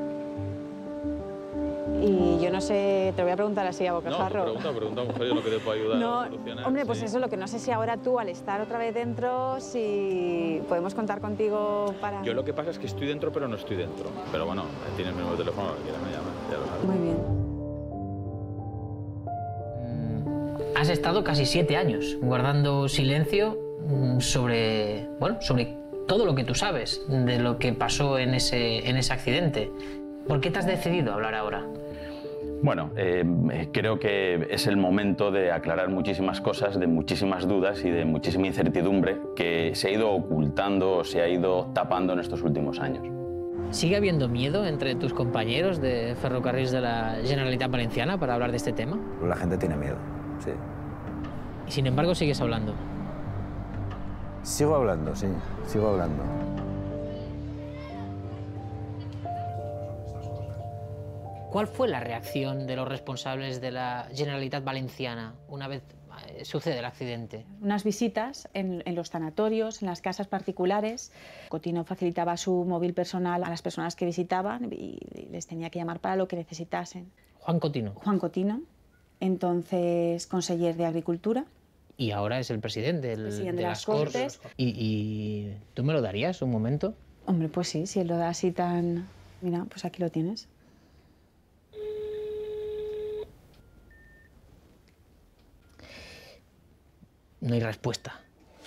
Y yo no sé, te lo voy a preguntar así a bocajarro. No, pregunta, pregunta, mujer, yo lo que te puedo ayudar no, a solucionar. Hombre, pues sí. eso, lo que no sé si ahora tú, al estar otra vez dentro, si podemos contar contigo para... Yo lo que pasa es que estoy dentro, pero no estoy dentro. Pero bueno, tienes mi número de teléfono, lo que quieras me llamas, ya lo sabes. Muy bien. Has estado casi siete años guardando silencio sobre, bueno, sobre todo lo que tú sabes de lo que pasó en ese, en ese accidente. ¿Por qué te has decidido a hablar ahora? Bueno, eh, creo que es el momento de aclarar muchísimas cosas, de muchísimas dudas y de muchísima incertidumbre que se ha ido ocultando o se ha ido tapando en estos últimos años. ¿Sigue habiendo miedo entre tus compañeros de Ferrocarrils de la Generalitat Valenciana para hablar de este tema? La gente tiene miedo, sí. Y sin embargo sigues hablando. Sigo hablando, sí, sigo hablando. ¿Cuál fue la reacción de los responsables de la Generalitat Valenciana una vez sucede el accidente? Unas visitas en, en los sanatorios, en las casas particulares. Cotino facilitaba su móvil personal a las personas que visitaban y les tenía que llamar para lo que necesitasen. Juan Cotino. Juan Cotino, entonces conseller de Agricultura. Y ahora es el presidente, el, presidente de, de las las Cortes. ¿Y, ¿Y tú me lo darías un momento? Hombre, pues sí, si él lo da así tan... Mira, pues aquí lo tienes. No hay respuesta.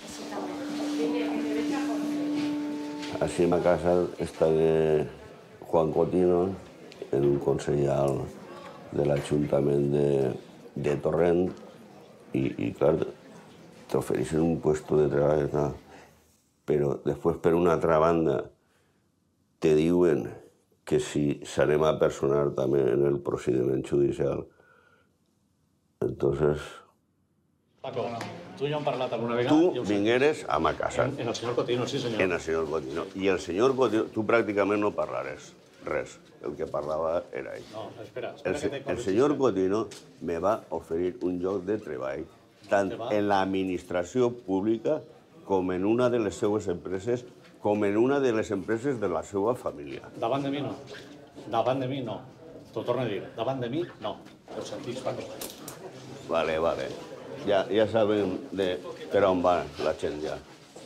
Així a ma casa està de Juan Cotino, en un consellal de l'Ajuntament de, de Torrent, i, i clar, t'ofereixen un puesto de treball, no? Però després, per una altra banda, te diuen que si s'anem a personar també en el procediment judicial, entonces... Paco, tu i jo hem parlat alguna vegada... Tu vingueres a ma casa. En, en el senyor Cotino, sí senyor. En el senyor Cotino. I el senyor Cotino, tu pràcticament no parlaràs res. El que parlava era ell. No, espera, espera el, que te el senyor Cotino me va oferir un lloc de treball tant en l'administració pública com en una de les seues empreses, com en una de les empreses de la seva família. Davant de mi no. Davant de mi no. T'ho torno a dir. Davant de mi no. Ho sentís, Paco. Vale, vale. Ja, ja sabem de per on va la gent ja.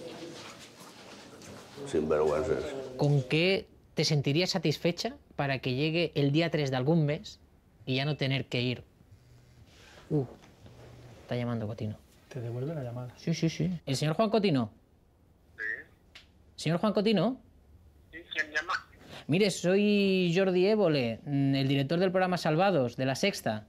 Sinvergüenzas. ¿Con qué te sentirías satisfecha para que llegue el día tres de algún mes y ya no tener que ir? Uh, está llamando Cotino. ¿Te devuelve la llamada? Sí, sí, sí. ¿El señor Juan Cotino? Sí. ¿Señor Juan Cotino? Sí, ¿quién llama? Mire, soy Jordi Évole, el director del programa Salvados, de La Sexta.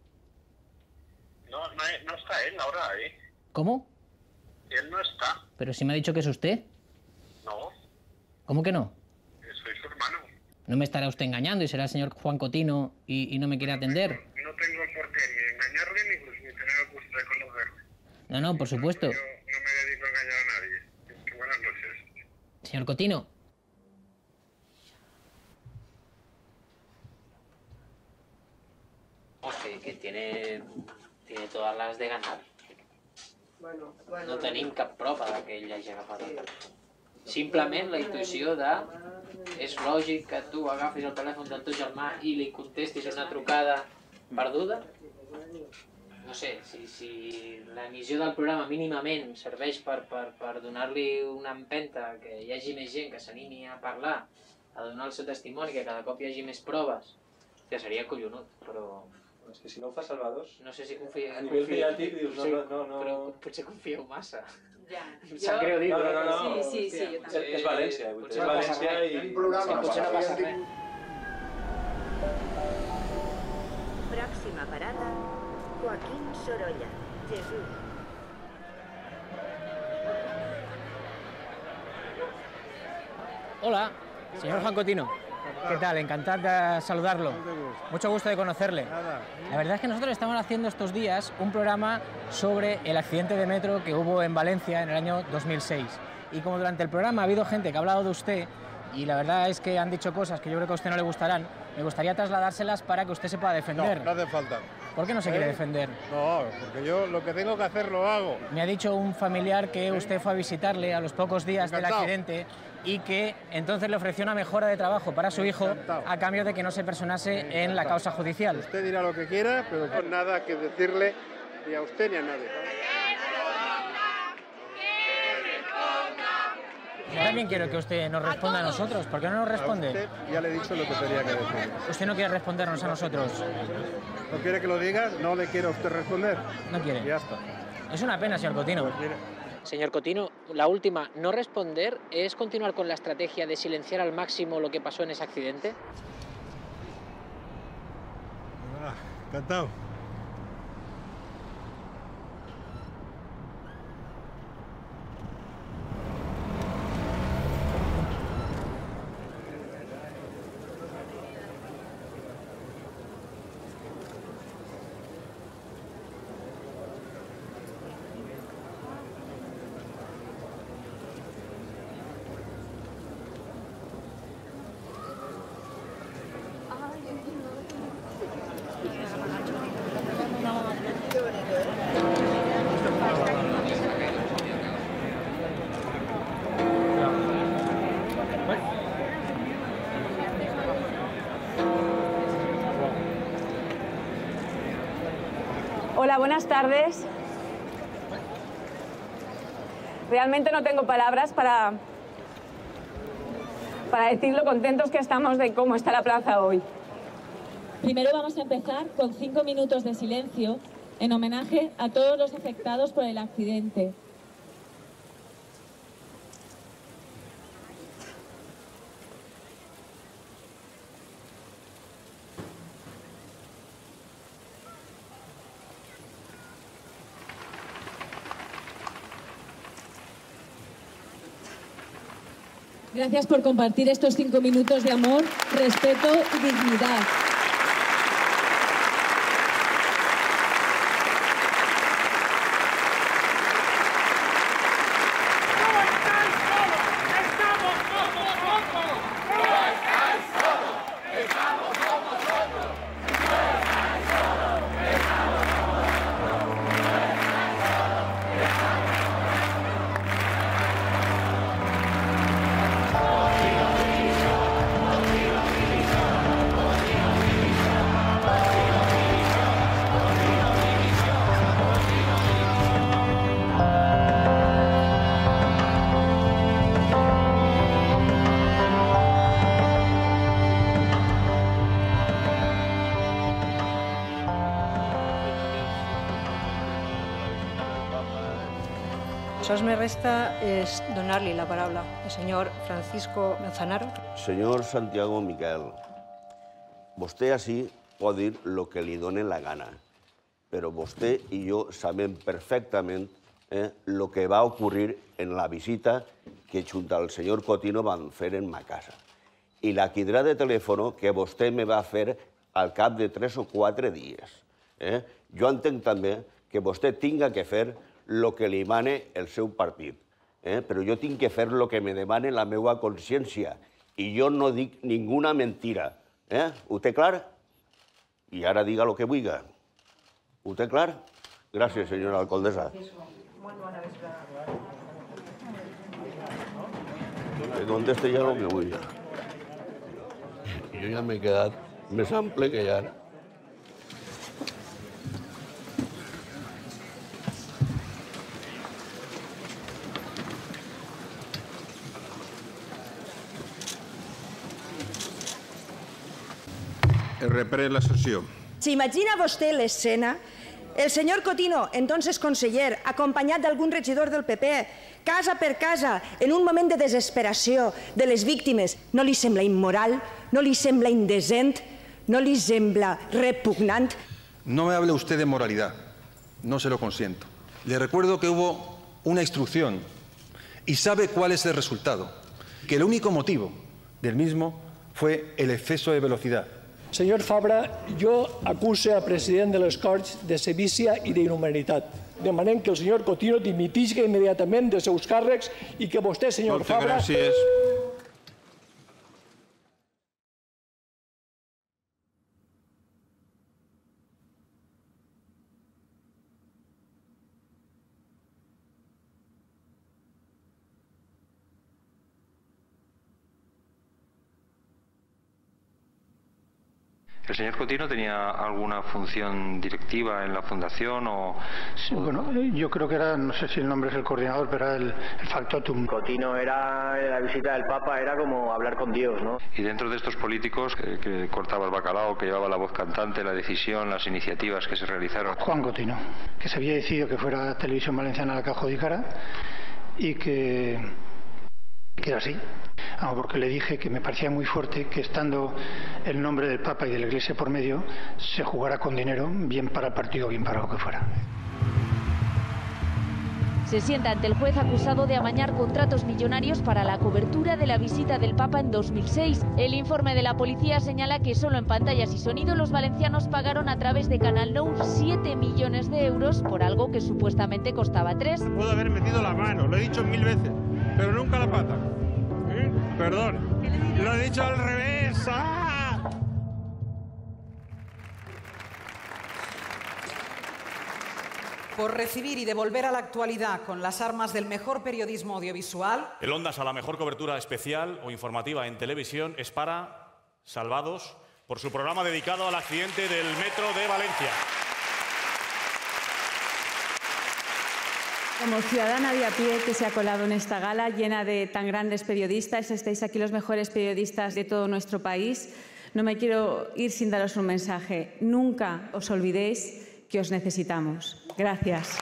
No, no, no está él ahora ahí. ¿Cómo? Él no está. Pero si me ha dicho que es usted. No, ¿Cómo que no? soy su hermano. No me estará usted engañando y será el señor Juan Cotino y, y no me quiere atender. No tengo por qué ni engañarle ni, pues, ni tener el gusto de conocerle. No, no, por supuesto. Yo no me dedico a engañar a nadie. Que buenas noches. Señor Cotino. Que, que tiene, tiene todas las de ganar. Bueno, bueno. No tenim cap prova de que ell hagi agafat el telèfon. Simplement la intuïció de... És lògic que tu agafis el telèfon del teu germà i li contestis una trucada perduda? No sé, si, si l'emissió del programa mínimament serveix per, per, per donar-li una empenta, que hi hagi més gent que s'animi a parlar, a donar el seu testimoni, que cada cop hi hagi més proves, ja seria collonut, però... És que si no ho fa Salvados... No sé si confia... A nivell mediàtic dius, no, no, no, no... Però potser confieu massa. Ja. Em sap greu dir-ho. No, no, no, no. Sí, sí, sí, jo també. És, és València, és València i... Potser no passa res. Pròxima parada, Joaquín Sorolla, Jesús. Hola, señor Juan Cotino. ¿Qué tal? Encantado de saludarlo. Mucho gusto de conocerle. La verdad es que nosotros estamos haciendo estos días un programa sobre el accidente de metro que hubo en Valencia en el año dos mil seis. Y como durante el programa ha habido gente que ha hablado de usted, y la verdad es que han dicho cosas que yo creo que a usted no le gustarán, me gustaría trasladárselas para que usted se pueda defender. No, no hace falta. ¿Por qué no se quiere ¿Eh? defender? No, porque yo lo que tengo que hacer lo hago. Me ha dicho un familiar que usted fue a visitarle a los pocos días Encantado. del accidente y que entonces le ofreció una mejora de trabajo para su hijo Encantado. a cambio de que no se personase en la causa judicial. Usted dirá lo que quiera, pero no nada que decirle ni a usted ni a nadie. Yo también quiero que usted nos responda a nosotros. ¿Por qué no nos A responde? usted ya le he dicho lo que tenía que decir. Usted no quiere respondernos a nosotros. ¿No quiere que lo diga? ¿No le quiere a usted responder? No quiere. Ya está. Es una pena, señor Cotino. Señor Cotino, la última, no responder, ¿es continuar con la estrategia de silenciar al máximo lo que pasó en ese accidente? Ah, encantado. Hola, buenas tardes. Realmente no tengo palabras para, para decir lo contentos que estamos de cómo está la plaza hoy. Primero vamos a empezar con cinco minutos de silencio en homenaje a todos los afectados por el accidente. Gracias por compartir estos cinco minutos de amor, respeto y dignidad. Sols me resta és donar-li la paraula al senyor Francisco Manzanaro. Señor Santiago Miquel, vostè així pot dir el que li doni la gana, però vostè i jo sabem perfectament eh, lo que va ocurrir en la visita que junt al senyor Cotino van fer en ma casa. I la quidra de telèfon que vostè me va fer al cap de tres o quatre dies. Eh? Jo entenc també que vostè tinga que fer el que li mane el seu partit. Eh? Però jo tinc que fer el que me demane la meva consciència. I jo no dic ninguna mentira. Eh? Ho té clar? I ara diga el que vulgui. Ho té clar? Gràcies, senyora alcaldessa. Que conteste ja el que vulgui. Jo ja m'he quedat més ample que ja. Es reprèn la sessió. ¿Se vostè l'escena? El senyor Cotino, entonces conseller, acompanyat d'algun regidor del P P, casa per casa, en un moment de desesperació de les víctimes, no li sembla immoral? No li sembla indecent? No li sembla repugnant? No me hable usted de moralidad. No se lo consiento. Le recuerdo que hubo una instrucción y sabe cuál es el resultado. Que el único motivo del mismo fue el exceso de velocidad. Senyor Fabra, jo acuse al president de les Corts de sevícia i d'inhumanitat. Demanem que el senyor Cotino dimitixi immediatament dels seus càrrecs i que vostè, senyor Fabra... Moltes gràcies. ¿El señor Cotino tenía alguna función directiva en la fundación o...? Sí, bueno, yo creo que era, no sé si el nombre es el coordinador, pero era el, el factotum. Cotino era, la visita del Papa era como hablar con Dios, ¿no? Y dentro de estos políticos que, que cortaba el bacalao, que llevaba la voz cantante, la decisión, las iniciativas que se realizaron... Juan Cotino, que se había decidido que fuera Televisión Valenciana la que adjudicara y que, que era así. Ah, porque le dije que me parecía muy fuerte que estando el nombre del Papa y de la Iglesia por medio, se jugara con dinero, bien para el partido, bien para lo que fuera. Se sienta ante el juez acusado de amañar contratos millonarios para la cobertura de la visita del Papa en dos mil seis. El informe de la policía señala que solo en pantallas y sonido los valencianos pagaron a través de Canal Nou siete millones de euros por algo que supuestamente costaba tres. Puedo haber metido la mano, lo he dicho mil veces, pero nunca la pata. ¿Eh? Perdón, lo he dicho al revés. ¡Ah! Por recibir y devolver a la actualidad con las armas del mejor periodismo audiovisual. El Ondas a la mejor cobertura especial o informativa en televisión es para Salvados por su programa dedicado al accidente del metro de Valencia. Como ciudadana de a pie que se ha colado en esta gala llena de tan grandes periodistas, estáis aquí los mejores periodistas de todo nuestro país, no me quiero ir sin daros un mensaje. Nunca os olvidéis que os necesitamos. Gracias.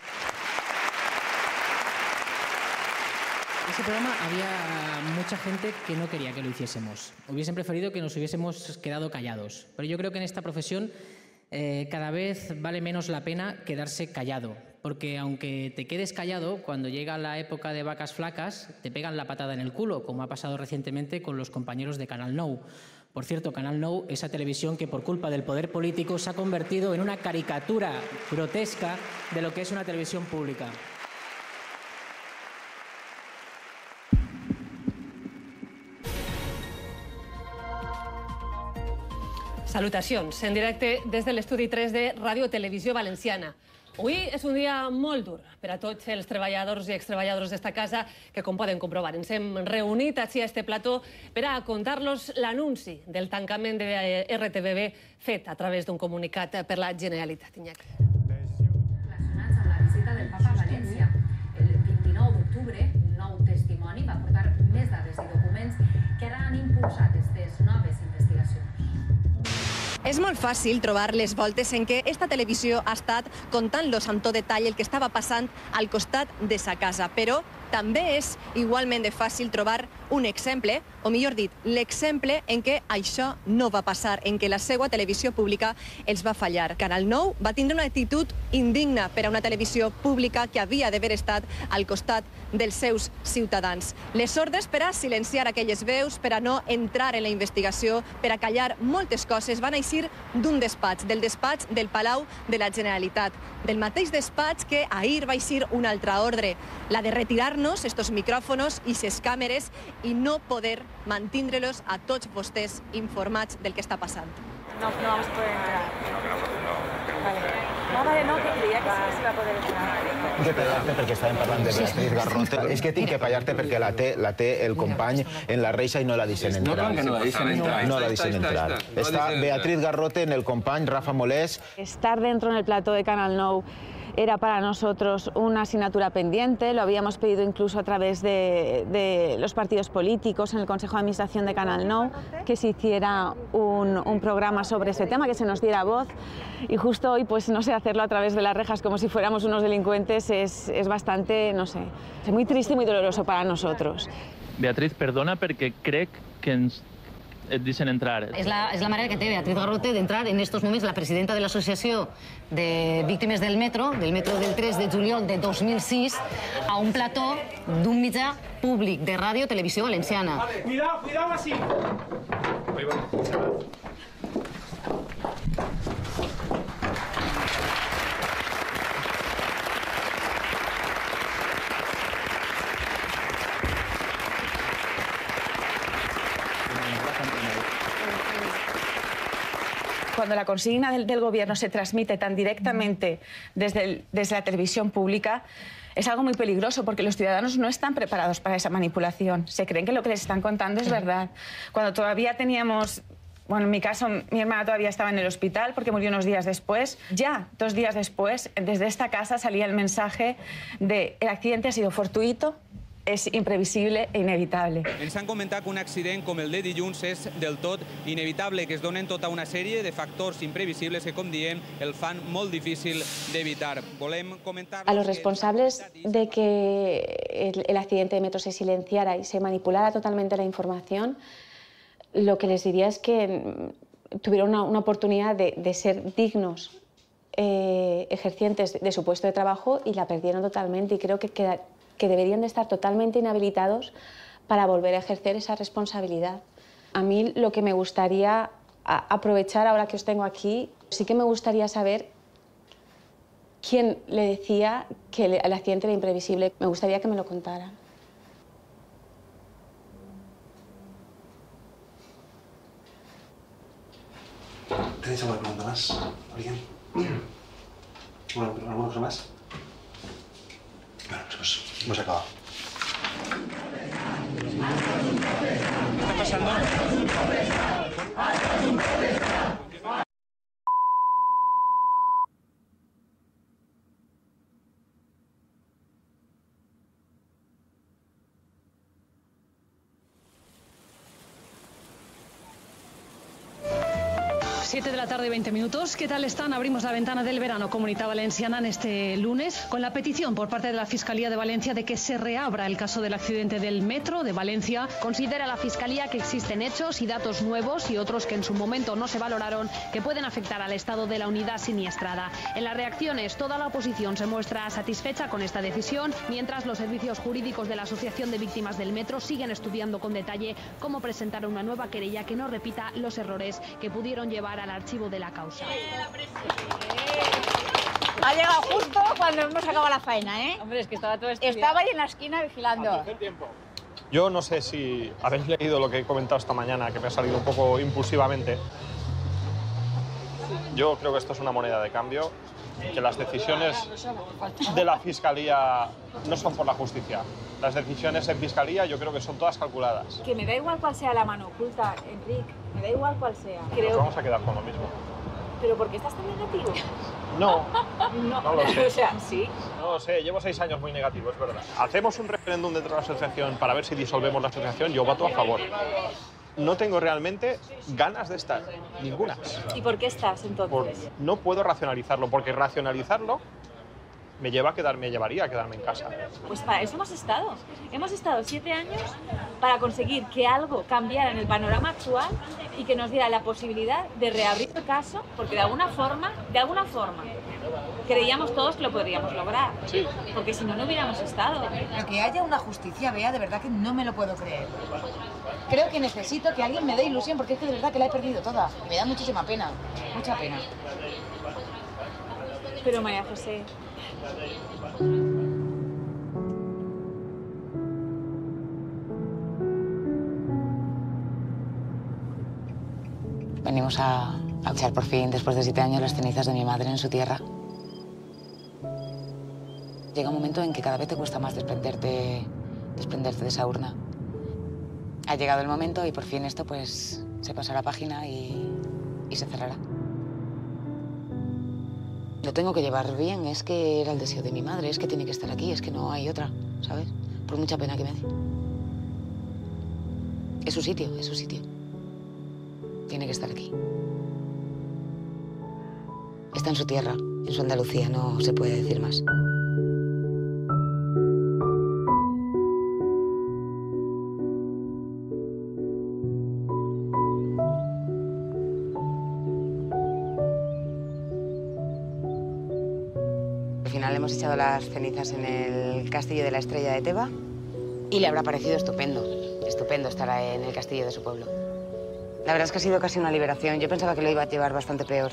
En ese programa había mucha gente que no quería que lo hiciésemos. Hubiesen preferido que nos hubiésemos quedado callados. Pero yo creo que en esta profesión eh, cada vez vale menos la pena quedarse callado. Porque aunque te quedes callado, cuando llega la época de vacas flacas, te pegan la patada en el culo, como ha pasado recientemente con los compañeros de Canal Nou. Por cierto, Canal Nou, esa televisión que por culpa del poder político se ha convertido en una caricatura grotesca de lo que es una televisión pública. Salutacions, en directe des de l'estudi tres de Ràdio Televisió Valenciana. Avui és un dia molt dur per a tots els treballadors i extreballadors d'esta casa que, com poden comprovar, ens hem reunit així a este plató per a contar-los l'anunci del tancament de R T V B fet a través d'un comunicat per la Generalitat. Iñaki. Relacionats amb la visita del Papa a València. El vint-i-nou d'octubre, un nou testimoni va portar més dades i documents que ara han impulsat aquestes noves investigacions. És molt fàcil trobar les voltes en què esta televisió ha estat contant-los amb tot detall el que estava passant al costat de sa casa, però també és igualment de fàcil trobar un exemple, o millor dit, l'exemple en què això no va passar, en què la seva televisió pública els va fallar. Canal Nou va tindre una actitud indigna per a una televisió pública que havia d'haver estat al costat dels seus ciutadans. Les ordres per a silenciar aquelles veus, per a no entrar en la investigació, per a callar moltes coses, van eixir d'un despatx, del despatx del Palau de la Generalitat, del mateix despatx que ahir va eixir una altra ordre, la de retirar-nos estos micròfonos i ses càmeres i no poder mantindre-los a tots vostès informats del que està passant. No, no vamos a poder entrar. Vale. No, vale, no, que creia que sí, sí va poder entrar. Tinc que callar-te perquè estàvem parlant de Beatriz Garrote. És que tinc que callar-te perquè la té, la té el company en la reixa i no la deixen entrar. No, que no la deixen entrar. No la deixen entrar. Està Beatriz Garrote en el company Rafa Molés. Estar dentro en el plató de Canal Nou era para nosotros una asignatura pendiente, lo habíamos pedido incluso a través de, de los partidos políticos en el Consejo de Administración de Canal Nou, que se hiciera un, un programa sobre ese tema, que se nos diera voz, y justo hoy, pues no sé, hacerlo a través de las rejas como si fuéramos unos delincuentes es, es bastante, no sé, es muy triste y muy doloroso para nosotros. Beatriz, perdona perquè crec que ens et deixen entrar. És la, és la manera que té Beatriz Garrote d'entrar en estos moments la presidenta de l'Associació de Víctimes del Metro, del metro del tres de juliol de dos mil sis, a un plató d'un mitjà públic de ràdio Televisió Valenciana. Vale, cuidado, cuidado así. Cuando la consigna del, del gobierno se transmite tan directamente desde, el, desde la televisión pública, es algo muy peligroso porque los ciudadanos no están preparados para esa manipulación. Se creen que lo que les están contando es verdad. Cuando todavía teníamos... Bueno, en mi caso, mi hermana todavía estaba en el hospital porque murió unos días después. Ya, dos días después, desde esta casa salía el mensaje de el accidente ha sido fortuito, és imprevisible i inevitable. Ens han comentat que un accident com el de dilluns és del tot inevitable, que es donen tota una sèrie de factors imprevisibles que, com diem, el fan molt difícil d'evitar. Volem comentar... A los responsables de que el, el accidente de metro se silenciara y se manipulara totalmente la información, lo que les diría es que tuvieron una, una oportunidad de, de ser dignos eh, ejercientes de su puesto de trabajo y la perdieron totalmente, y creo que, que, que deberían de estar totalmente inhabilitados para volver a ejercer esa responsabilidad. A mí lo que me gustaría a, aprovechar ahora que os tengo aquí, sí que me gustaría saber quién le decía que el, el accidente era imprevisible. Me gustaría que me lo contaran. ¿Tenéis alguna pregunta más? ¿Alguien? Bueno, ¿alguna cosa más? Bueno, pues hemos acabado. ¿Qué está pasando? siete de la tarde, veinte minutos. ¿Qué tal están? Abrimos la ventana del verano Comunidad Valenciana en este lunes con la petición por parte de la Fiscalía de Valencia de que se reabra el caso del accidente del metro de Valencia. Considera la Fiscalía que existen hechos y datos nuevos y otros que en su momento no se valoraron que pueden afectar al estado de la unidad siniestrada. En las reacciones, toda la oposición se muestra satisfecha con esta decisión, mientras los servicios jurídicos de la Asociación de Víctimas del Metro siguen estudiando con detalle cómo presentar una nueva querella que no repita los errores que pudieron llevar al archivo de la causa. Ha llegado justo cuando hemos acabado la faena, ¿eh? Hombre, es que estaba todo estudiado. Estaba ahí en la esquina vigilando. Yo no sé si habéis leído lo que he comentado esta mañana, que me ha salido un poco impulsivamente. Yo creo que esto es una moneda de cambio, que las decisiones de la Fiscalía no son por la justicia. Las decisiones en Fiscalía yo creo que son todas calculadas. Que me da igual cuál sea la mano oculta, Enric. Me da igual cuál sea. Creo... Nos vamos a quedar con lo mismo. ¿Pero por qué estás tan negativo? No, no, no lo sé. O sea, sí. No lo sé, llevo seis años muy negativo, es verdad. Hacemos un referéndum dentro de la asociación para ver si disolvemos la asociación, yo voto a favor. No tengo realmente ganas de estar, ninguna. ¿Y por qué estás entonces? Por, no puedo racionalizarlo, porque racionalizarlo me lleva a quedar, me llevaría a quedarme en casa. Pues para eso hemos estado. Hemos estado siete años para conseguir que algo cambiara en el panorama actual y que nos diera la posibilidad de reabrir el caso, porque de alguna forma, de alguna forma, creíamos todos que lo podríamos lograr. Sí. Porque si no, no hubiéramos estado. Pero que haya una justicia, Bea, de verdad que no me lo puedo creer. Creo que necesito que alguien me dé ilusión, porque es que de verdad que la he perdido toda. Me da muchísima pena, mucha pena. Pero María José... Venimos a, a echar por fin, después de siete años, las cenizas de mi madre en su tierra. Llega un momento en que cada vez te cuesta más desprenderte, desprenderte de esa urna. Ha llegado el momento y por fin esto pues se pasará página y, y se cerrará. Lo tengo que llevar bien, es que era el deseo de mi madre, es que tiene que estar aquí, es que no hay otra, ¿sabes? Por mucha pena que me dé. Es su sitio, es su sitio. Tiene que estar aquí. Está en su tierra, en su Andalucía, no se puede decir más. Al final hemos echado las cenizas en el castillo de la Estrella de Teba y le habrá parecido estupendo, estupendo estar en el castillo de su pueblo. La verdad es que ha sido casi una liberación. Yo pensaba que lo iba a llevar bastante peor.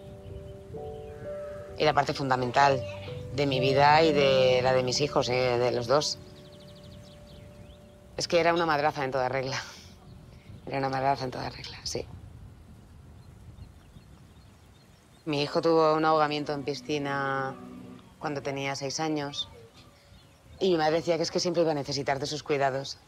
Y la parte fundamental de mi vida y de la de mis hijos, eh, de los dos. Es que era una madraza en toda regla. Era una madraza en toda regla, sí. Mi hijo tuvo un ahogamiento en piscina cuando tenía seis años. Y mi madre decía que es que siempre iba a necesitar de sus cuidados.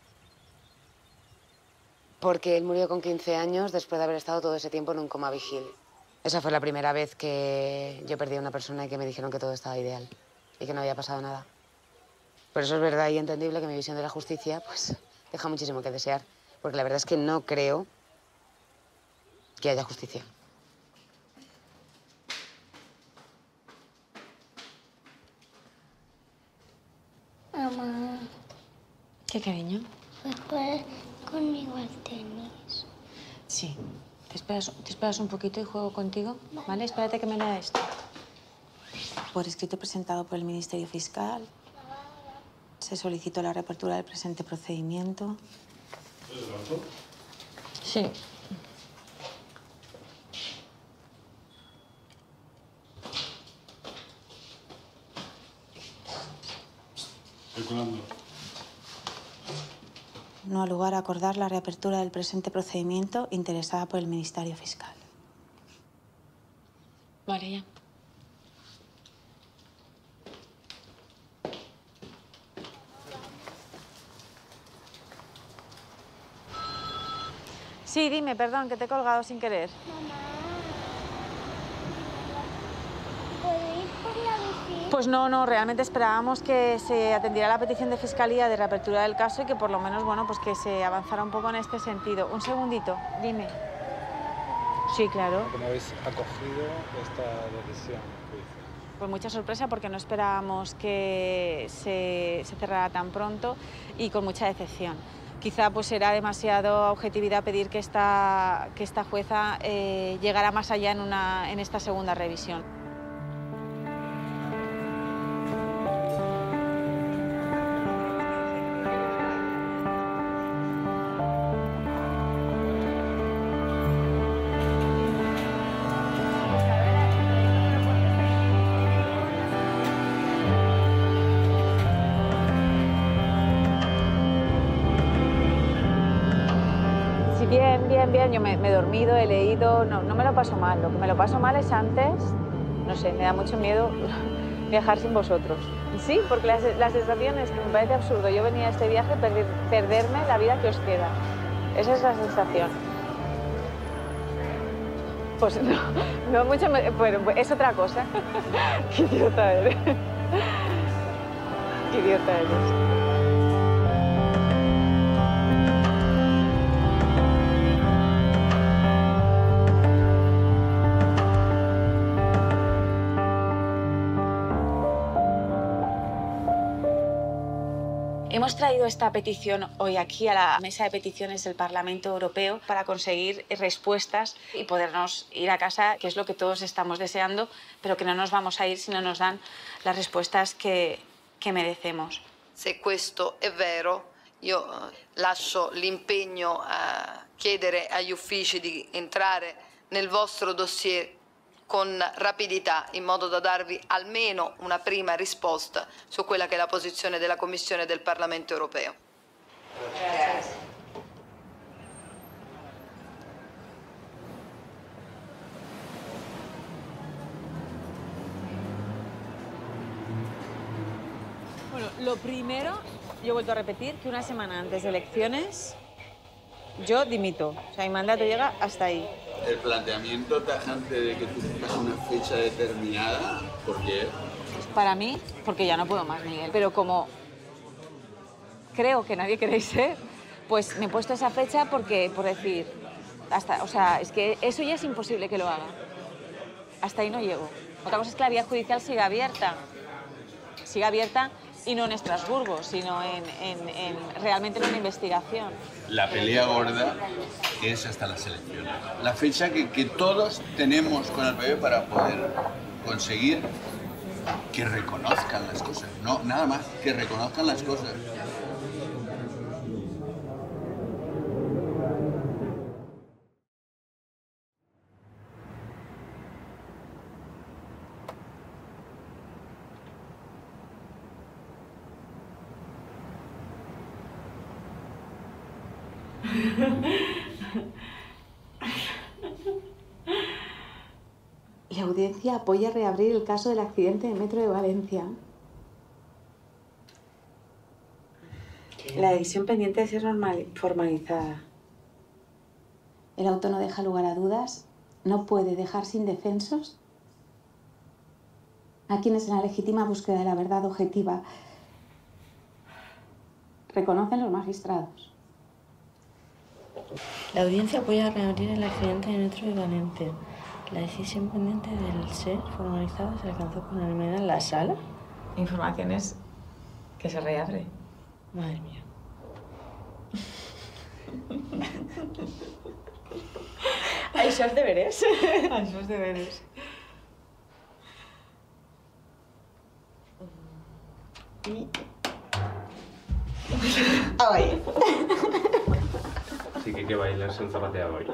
Porque él murió con quince años después de haber estado todo ese tiempo en un coma vigil. Esa fue la primera vez que yo perdí a una persona y que me dijeron que todo estaba ideal y que no había pasado nada. Por eso es verdad y entendible que mi visión de la justicia pues deja muchísimo que desear, porque la verdad es que no creo que haya justicia. Mamá. ¿Qué, cariño? ¿Puedes jugar conmigo al tenis? Sí. ¿Te esperas, te esperas un poquito y juego contigo? Vale. ¿Vale? Espérate que me lea esto. Por escrito presentado por el Ministerio Fiscal, se solicitó la reapertura del presente procedimiento. ¿El banco? Sí. Calculando. No ha lugar a acordar la reapertura del presente procedimiento interesada por el Ministerio Fiscal. Vale, ya. Sí, dime, perdón, que te he colgado sin querer. ¿Puedo ir por la bici? Pues no, no, realmente esperábamos que se atendiera la petición de Fiscalía de reapertura del caso y que por lo menos, bueno, pues que se avanzara un poco en este sentido. Un segundito, dime. Sí, claro. ¿Cómo habéis acogido esta decisión? Pues mucha sorpresa porque no esperábamos que se, se cerrara tan pronto y con mucha decepción. Quizá pues era demasiado objetividad pedir que esta, que esta jueza eh, llegara más allá en, una, en esta segunda revisión. Bien, bien, bien. Yo me, me he dormido, he leído, no, no me lo paso mal. Lo que me lo paso mal es antes, no sé, me da mucho miedo viajar sin vosotros. Sí, porque la, la sensación es que me parece absurdo. Yo venía a este viaje a perder, perderme la vida que os queda. Esa es la sensación. Pues no, no mucho, me, bueno, es otra cosa. Qué idiota eres. Qué idiota eres. Hemos traído esta petición hoy aquí a la mesa de peticiones del Parlamento Europeo para conseguir respuestas y podernos ir a casa, que es lo que todos estamos deseando, pero que no nos vamos a ir si no nos dan las respuestas que, que merecemos. Se questo è vero, io lascio l'impegno a chiedere agli uffici di entrare nel vostro dossier con rapidità, in modo da darvi almeno una prima risposta su quella che è la posizione della Commissione del Parlamento Europeo. Grazie. Bueno, lo primero, yo he vuelto a repetir que una semana antes de elecciones yo dimito. O sea, mi mandato llega hasta ahí. El planteamiento tajante de que tú tengas una fecha determinada, ¿por qué? Pues para mí, porque ya no puedo más, Miguel. Pero como creo que nadie queréis ser, pues me he puesto esa fecha porque, por decir, hasta, o sea, es que eso ya es imposible que lo haga. Hasta ahí no llego. Otra cosa es que la vía judicial siga abierta. Siga abierta y no en Estrasburgo, sino en, en, en, realmente en una investigación. La pelea gorda es hasta las elecciones. La fecha que, que todos tenemos con el P B para poder conseguir que reconozcan las cosas. No, nada más, que reconozcan las cosas. La audiencia apoya reabrir el caso del accidente del metro de Valencia. La decisión pendiente de ser normal, formalizada. El auto no deja lugar a dudas, no puede dejarse indefensos a quienes en la legítima búsqueda de la verdad objetiva reconocen los magistrados. La audiencia apoya reabrir el accidente de metro de Valencia. La decisión pendiente del ser formalizada se alcanzó por unanimidad en la sala. Informaciones que se reabre. Madre mía. Això és deberes. Això és deberes. I... Avall. Sí que hay que bailar sin zapatear hoy.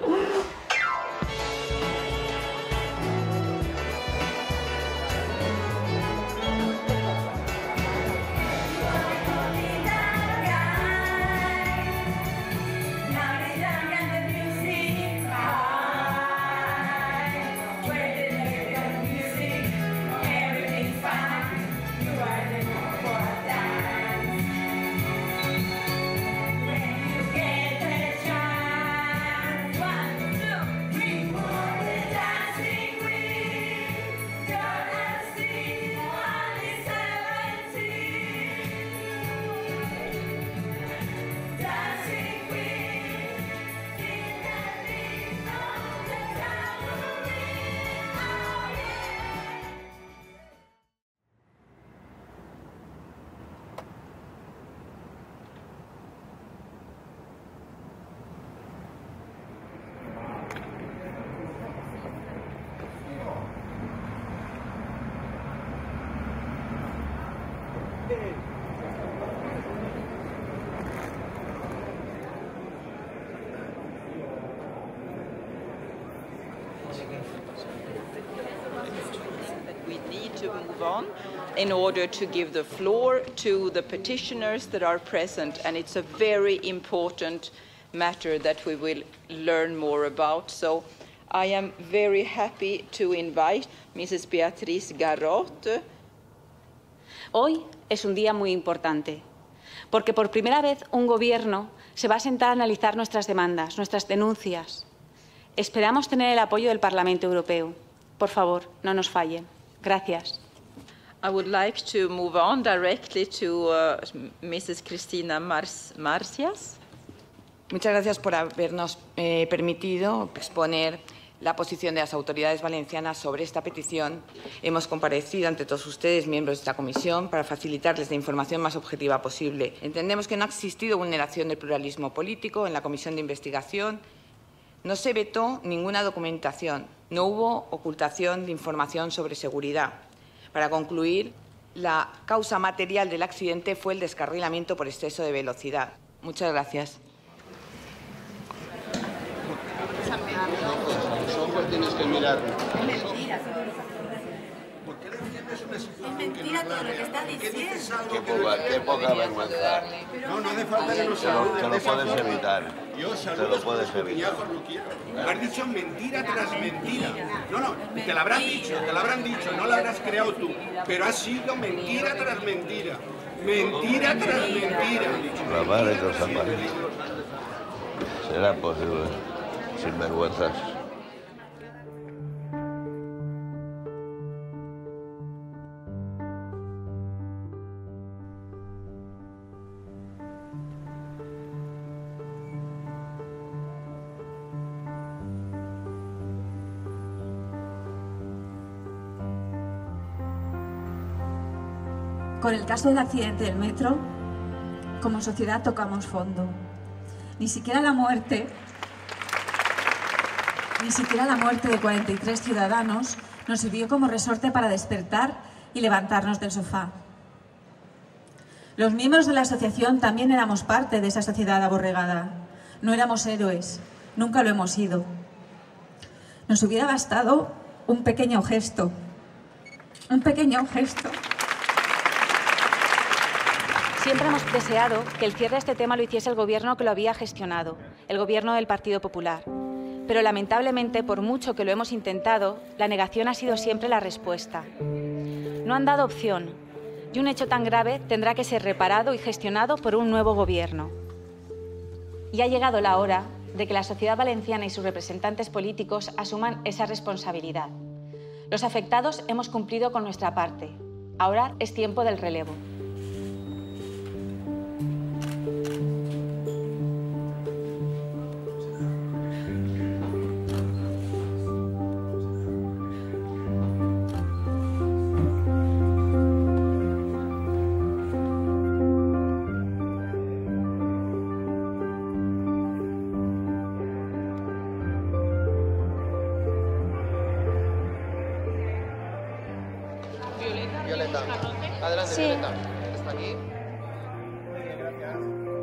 We need to move on in order to give the floor to the petitioners that are present, and it's a very important matter that we will learn more about. So I am very happy to invite Missus Beatriz Garrot. Hoy es un día muy importante, porque por primera vez un gobierno se va a sentar a analizar nuestras demandas, nuestras denuncias. Esperamos tener el apoyo del Parlamento Europeo. Por favor, no nos fallen. Gracias. I would like to move on directly to uh, Missus Cristina Mar Marcias. Muchas gracias por habernos eh, permitido exponer la posición de las autoridades valencianas sobre esta petición. Hemos comparecido ante todos ustedes, miembros de esta comisión, para facilitarles la información más objetiva posible. Entendemos que no ha existido vulneración del pluralismo político en la comisión de investigación. No se vetó ninguna documentación. No hubo ocultación de información sobre seguridad. Para concluir, la causa material del accidente fue el descarrilamiento por exceso de velocidad. Muchas gracias. Tienes que mirar. Es mentira. ¿Por qué le defiendes una situación? Es mentira todo lo que está diciendo. Qué poca, qué poca vergüenza. No, no hace falta que nos saludes. Te lo puedes evitar. Yo Te lo puedes evitar. No quiero. Has dicho mentira tras mentira. No, no, te la habrán dicho, te la habrán dicho, no la habrás creado tú. Pero ha sido mentira tras mentira. Mentira tras mentira. La madre que os ama. Será posible. Sin vergüenzas. Con el caso del accidente del metro, como sociedad tocamos fondo. Ni siquiera la muerte, ni siquiera la muerte de cuarenta y tres ciudadanos nos sirvió como resorte para despertar y levantarnos del sofá. Los miembros de la asociación también éramos parte de esa sociedad aborregada. No éramos héroes, nunca lo hemos sido. Nos hubiera bastado un pequeño gesto, un pequeño gesto. Siempre hemos deseado que el cierre de este tema lo hiciese el gobierno que lo había gestionado, el gobierno del Partido Popular. Pero lamentablemente, por mucho que lo hemos intentado, la negación ha sido siempre la respuesta. No han dado opción, y un hecho tan grave tendrá que ser reparado y gestionado por un nuevo gobierno. Y ha llegado la hora de que la sociedad valenciana y sus representantes políticos asuman esa responsabilidad. Los afectados hemos cumplido con nuestra parte. Ahora es tiempo del relevo. Violeta, está aquí. Muy bien, gracias.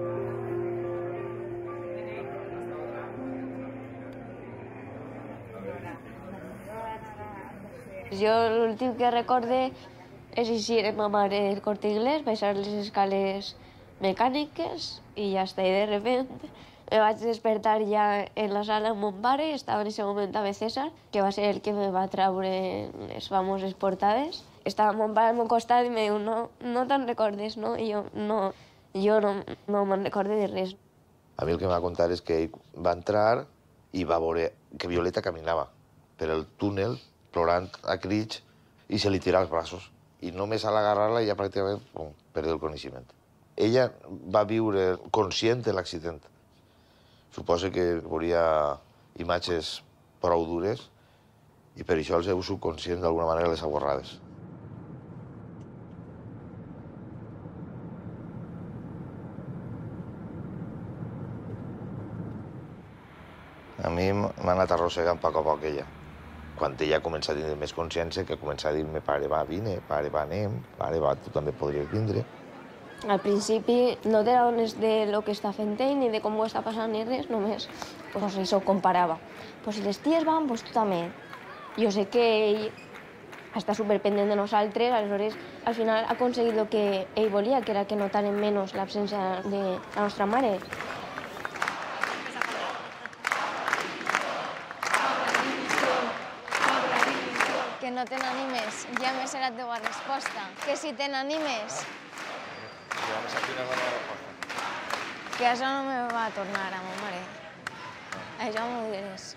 Jo l'últim que recorde és així, era ma mare del Corte Inglés, baixar les escales mecàniques i ja està, i de repente me vaig despertar ja en la sala amb mon pare, estava en aquest moment també César, que va ser el que me va treure les famoses portades. Estava mon pare al meu costat i me diu, no, no te'n recordes, no? I jo, no, jo no, no me'n recorde de res. A mi el que em va contar és que ell va entrar i va veure que Violeta caminava per el túnel plorant a crits i se li tira als braços. I només a l'agarrar-la ja pràcticament pum, perdé el coneixement. Ella va viure conscient de l'accident. Suposo que veuria imatges prou dures i per això el seu subconscient d'alguna manera les ha borrades. A mi m'ha anat arrossegant a poc a poc ella. Quan ella ha començat a tenir més consciència, que ha començat a dir-me, pare, va, vine, pare, va, anem, pare, va, tu també podries vindre. Al principi no t'adones de lo que està fent ell ni de com ho està passant ni res, només pues, això ho comparava. Pues si les ties van, pues tu també. Jo sé que ell està superpendent de nosaltres, aleshores al final ha aconseguit el que ell volia, que era que notaren menys l'absència de la nostra mare. Que no te n'animes, ja me serà la teva resposta. Que si te n'animes... Que això no me va a tornar a ma mare. Això m'ho diràs.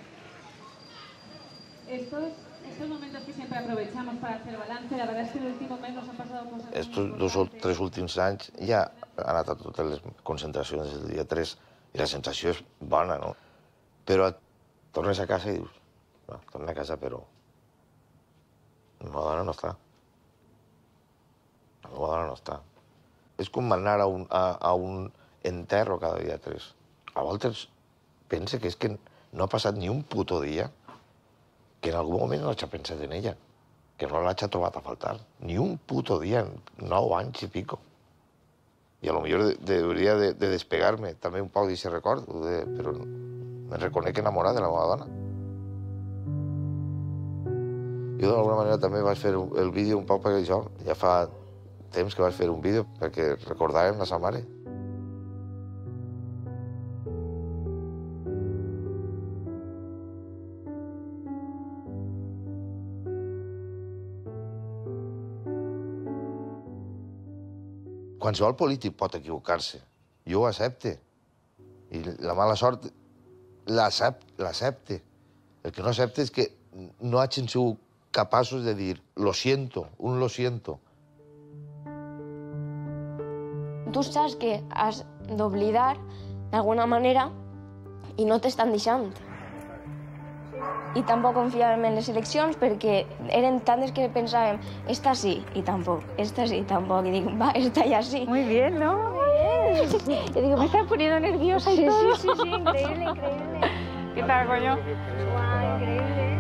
Estos, estos momentos que siempre aprovechamos para hacer balance, la verdad es que en el último mes nos han pasado cosas... Estos dos o tres últims anys ja ha anat a totes les concentracions del dia tres i la sensació és bona, no? Però tornes a casa i dius, no, torna a casa, però la meva dona no està. La meva dona no està. És com anar a un, a, a un enterro cada dia tres. A voltes pensa que és que no ha passat ni un puto dia que en algun moment no hagi pensat en ella, que no l'hagi trobat a faltar. Ni un puto dia, en nou anys i pico. I a lo millor de, de, hauria de, de despegar-me també un poc d'aquest record, de, però me reconec enamorat de la meva dona. Jo d'alguna manera també vaig fer el vídeo un poc perquè jo ja fa temps que vaig fer un vídeo perquè recordàvem la seva mare. Qualsevol polític pot equivocar-se. Jo ho accepte. I la mala sort l'accepte. El que no accepte és que no hagin sigut capaços de dir lo siento, un lo siento. Tu saps que has d'oblidar d'alguna manera i no t'estan deixant. I tampoc confiàvem en les eleccions perquè eren tantes que pensàvem esta sí i tampoc, esta sí i tampoc. I dic, va, esta ya sí. Muy bien, ¿no? Muy bien. Y digo, me estás poniendo nerviosa y sí, todo. Sí, sí, sí, increíble, increíble. ¿Qué tal, coño? Guau, increíble.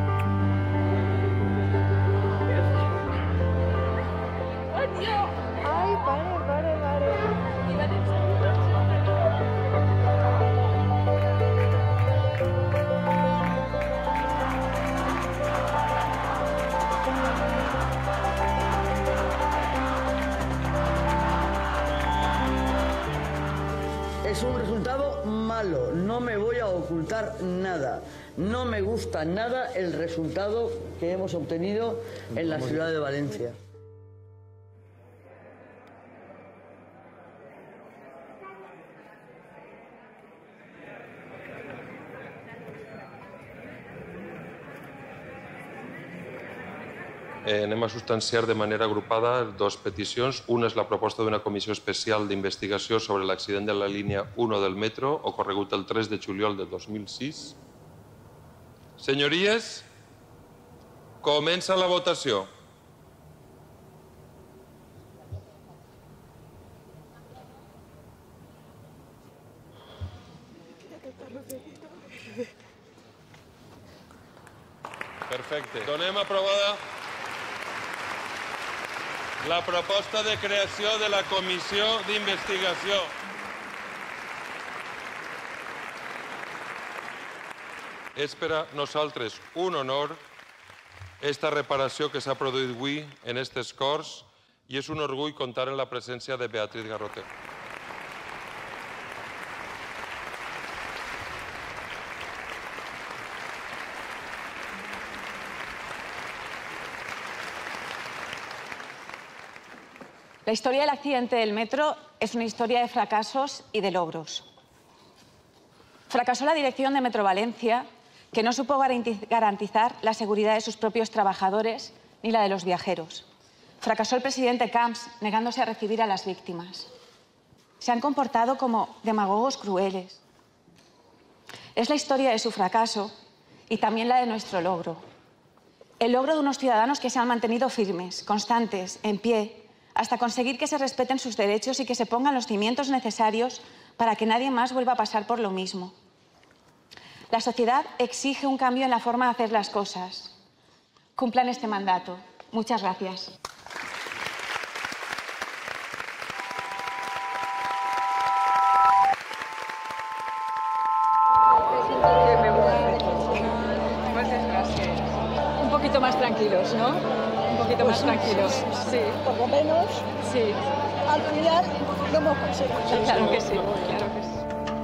Ay, pare, pare, pare. Es un resultado malo, no me voy a ocultar nada. No me gusta nada el resultado que hemos obtenido en la ciudad de Valencia. Eh, anem a substanciar de manera agrupada dues peticions. Una és la proposta d'una comissió especial d'investigació sobre l'accident de la línia u del metro, ocorregut el tres de juliol de dos mil sis. Senyories, comença la votació. Perfecte. Donem aprovada la proposta de creació de la Comissió d'Investigació. És per a nosaltres un honor esta reparació que s'ha produït avui en aquests Corts i és un orgull comptar en la presència de Beatriz Garrote. La historia del accidente del metro es una historia de fracasos y de logros. Fracasó la dirección de Metro Valencia, que no supo garantizar la seguridad de sus propios trabajadores ni la de los viajeros. Fracasó el presidente Camps, negándose a recibir a las víctimas. Se han comportado como demagogos crueles. Es la historia de su fracaso y también la de nuestro logro. El logro de unos ciudadanos que se han mantenido firmes, constantes, en pie, hasta conseguir que se respeten sus derechos y que se pongan los cimientos necesarios para que nadie más vuelva a pasar por lo mismo. La sociedad exige un cambio en la forma de hacer las cosas. Cumplan este mandato. Muchas gracias. Muchas gracias. Un poquito más tranquilos, ¿no? Un poquito más tranquilos. Sí. Por lo menos, sí. Al final lo hemos conseguido. Claro que sí, claro que sí.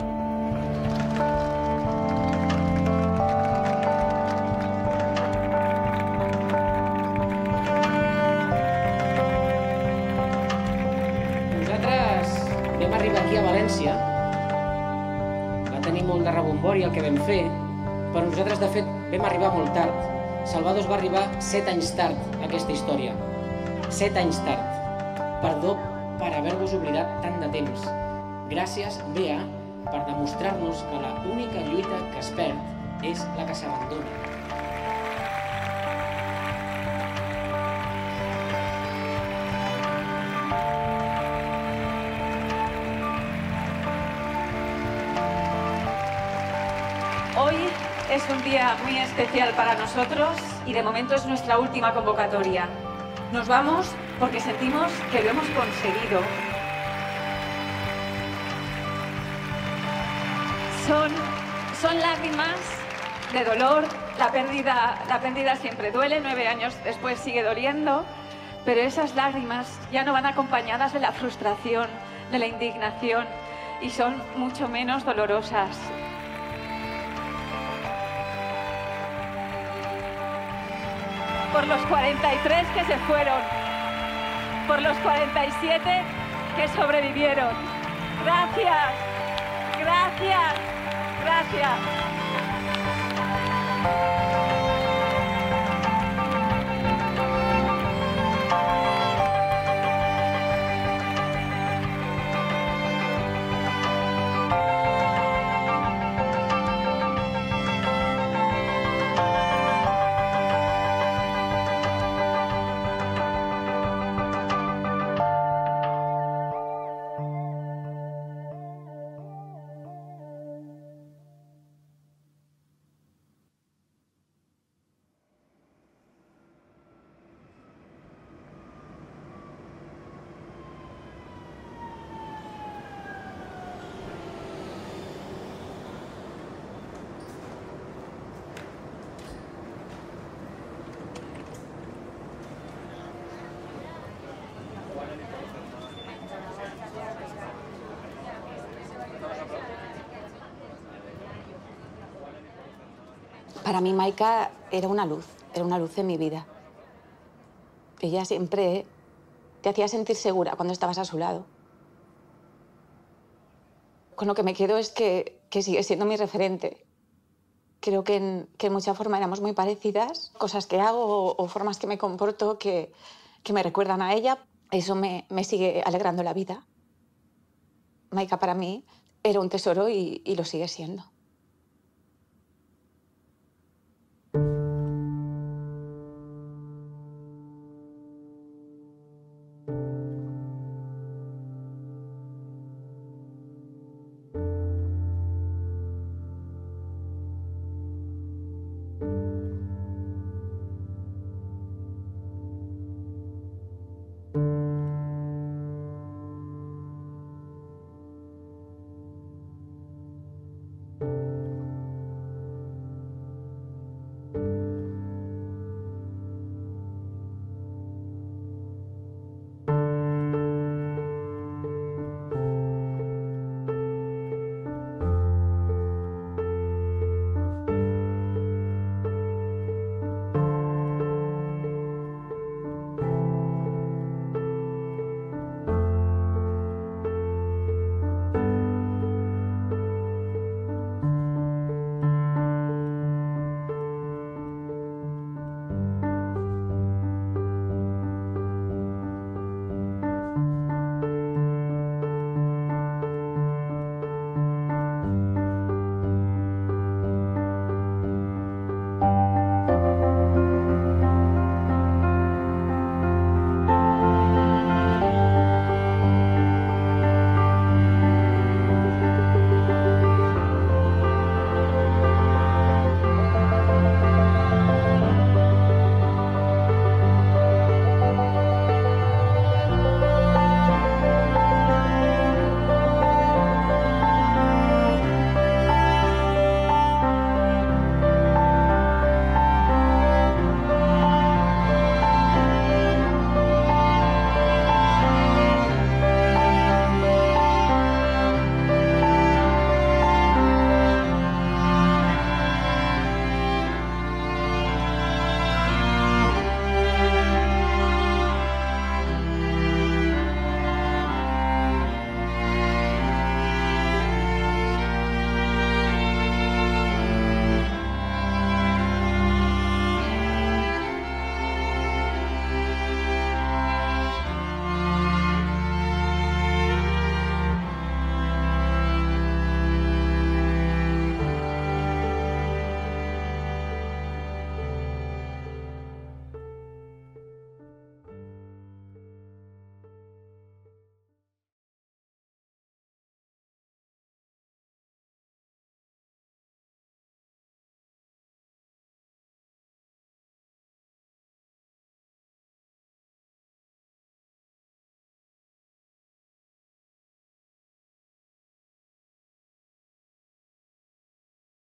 Vam arribar aquí a València, va tenir molt de rebombori el que vam fer, però nosaltres, de fet, vam arribar molt tard. Salvados va arribar set anys tard a aquesta història. Set anys tard. Perdó per haver-vos oblidat tant de temps. Gràcies, Bea, per demostrar-nos que l'única lluita que es perd és la que s'abandona. Hoy es un día muy especial para nosotros y de momento es nuestra última convocatoria. Nos vamos porque sentimos que lo hemos conseguido. Son, son lágrimas de dolor, la pérdida, la pérdida siempre duele, nueve años después sigue doliendo, pero esas lágrimas ya no van acompañadas de la frustración, de la indignación y son mucho menos dolorosas. Por los cuarenta y tres que se fueron, por los cuarenta y siete que sobrevivieron. Gracias, gracias, gracias. Para mí, Maika era una luz, era una luz en mi vida. Ella siempre te hacía sentir segura cuando estabas a su lado. Con lo que me quedo es que, que sigue siendo mi referente. Creo que en, que en mucha forma éramos muy parecidas. Cosas que hago o, o formas que me comporto que, que me recuerdan a ella. Eso me, me sigue alegrando la vida. Maika para mí era un tesoro y, y lo sigue siendo.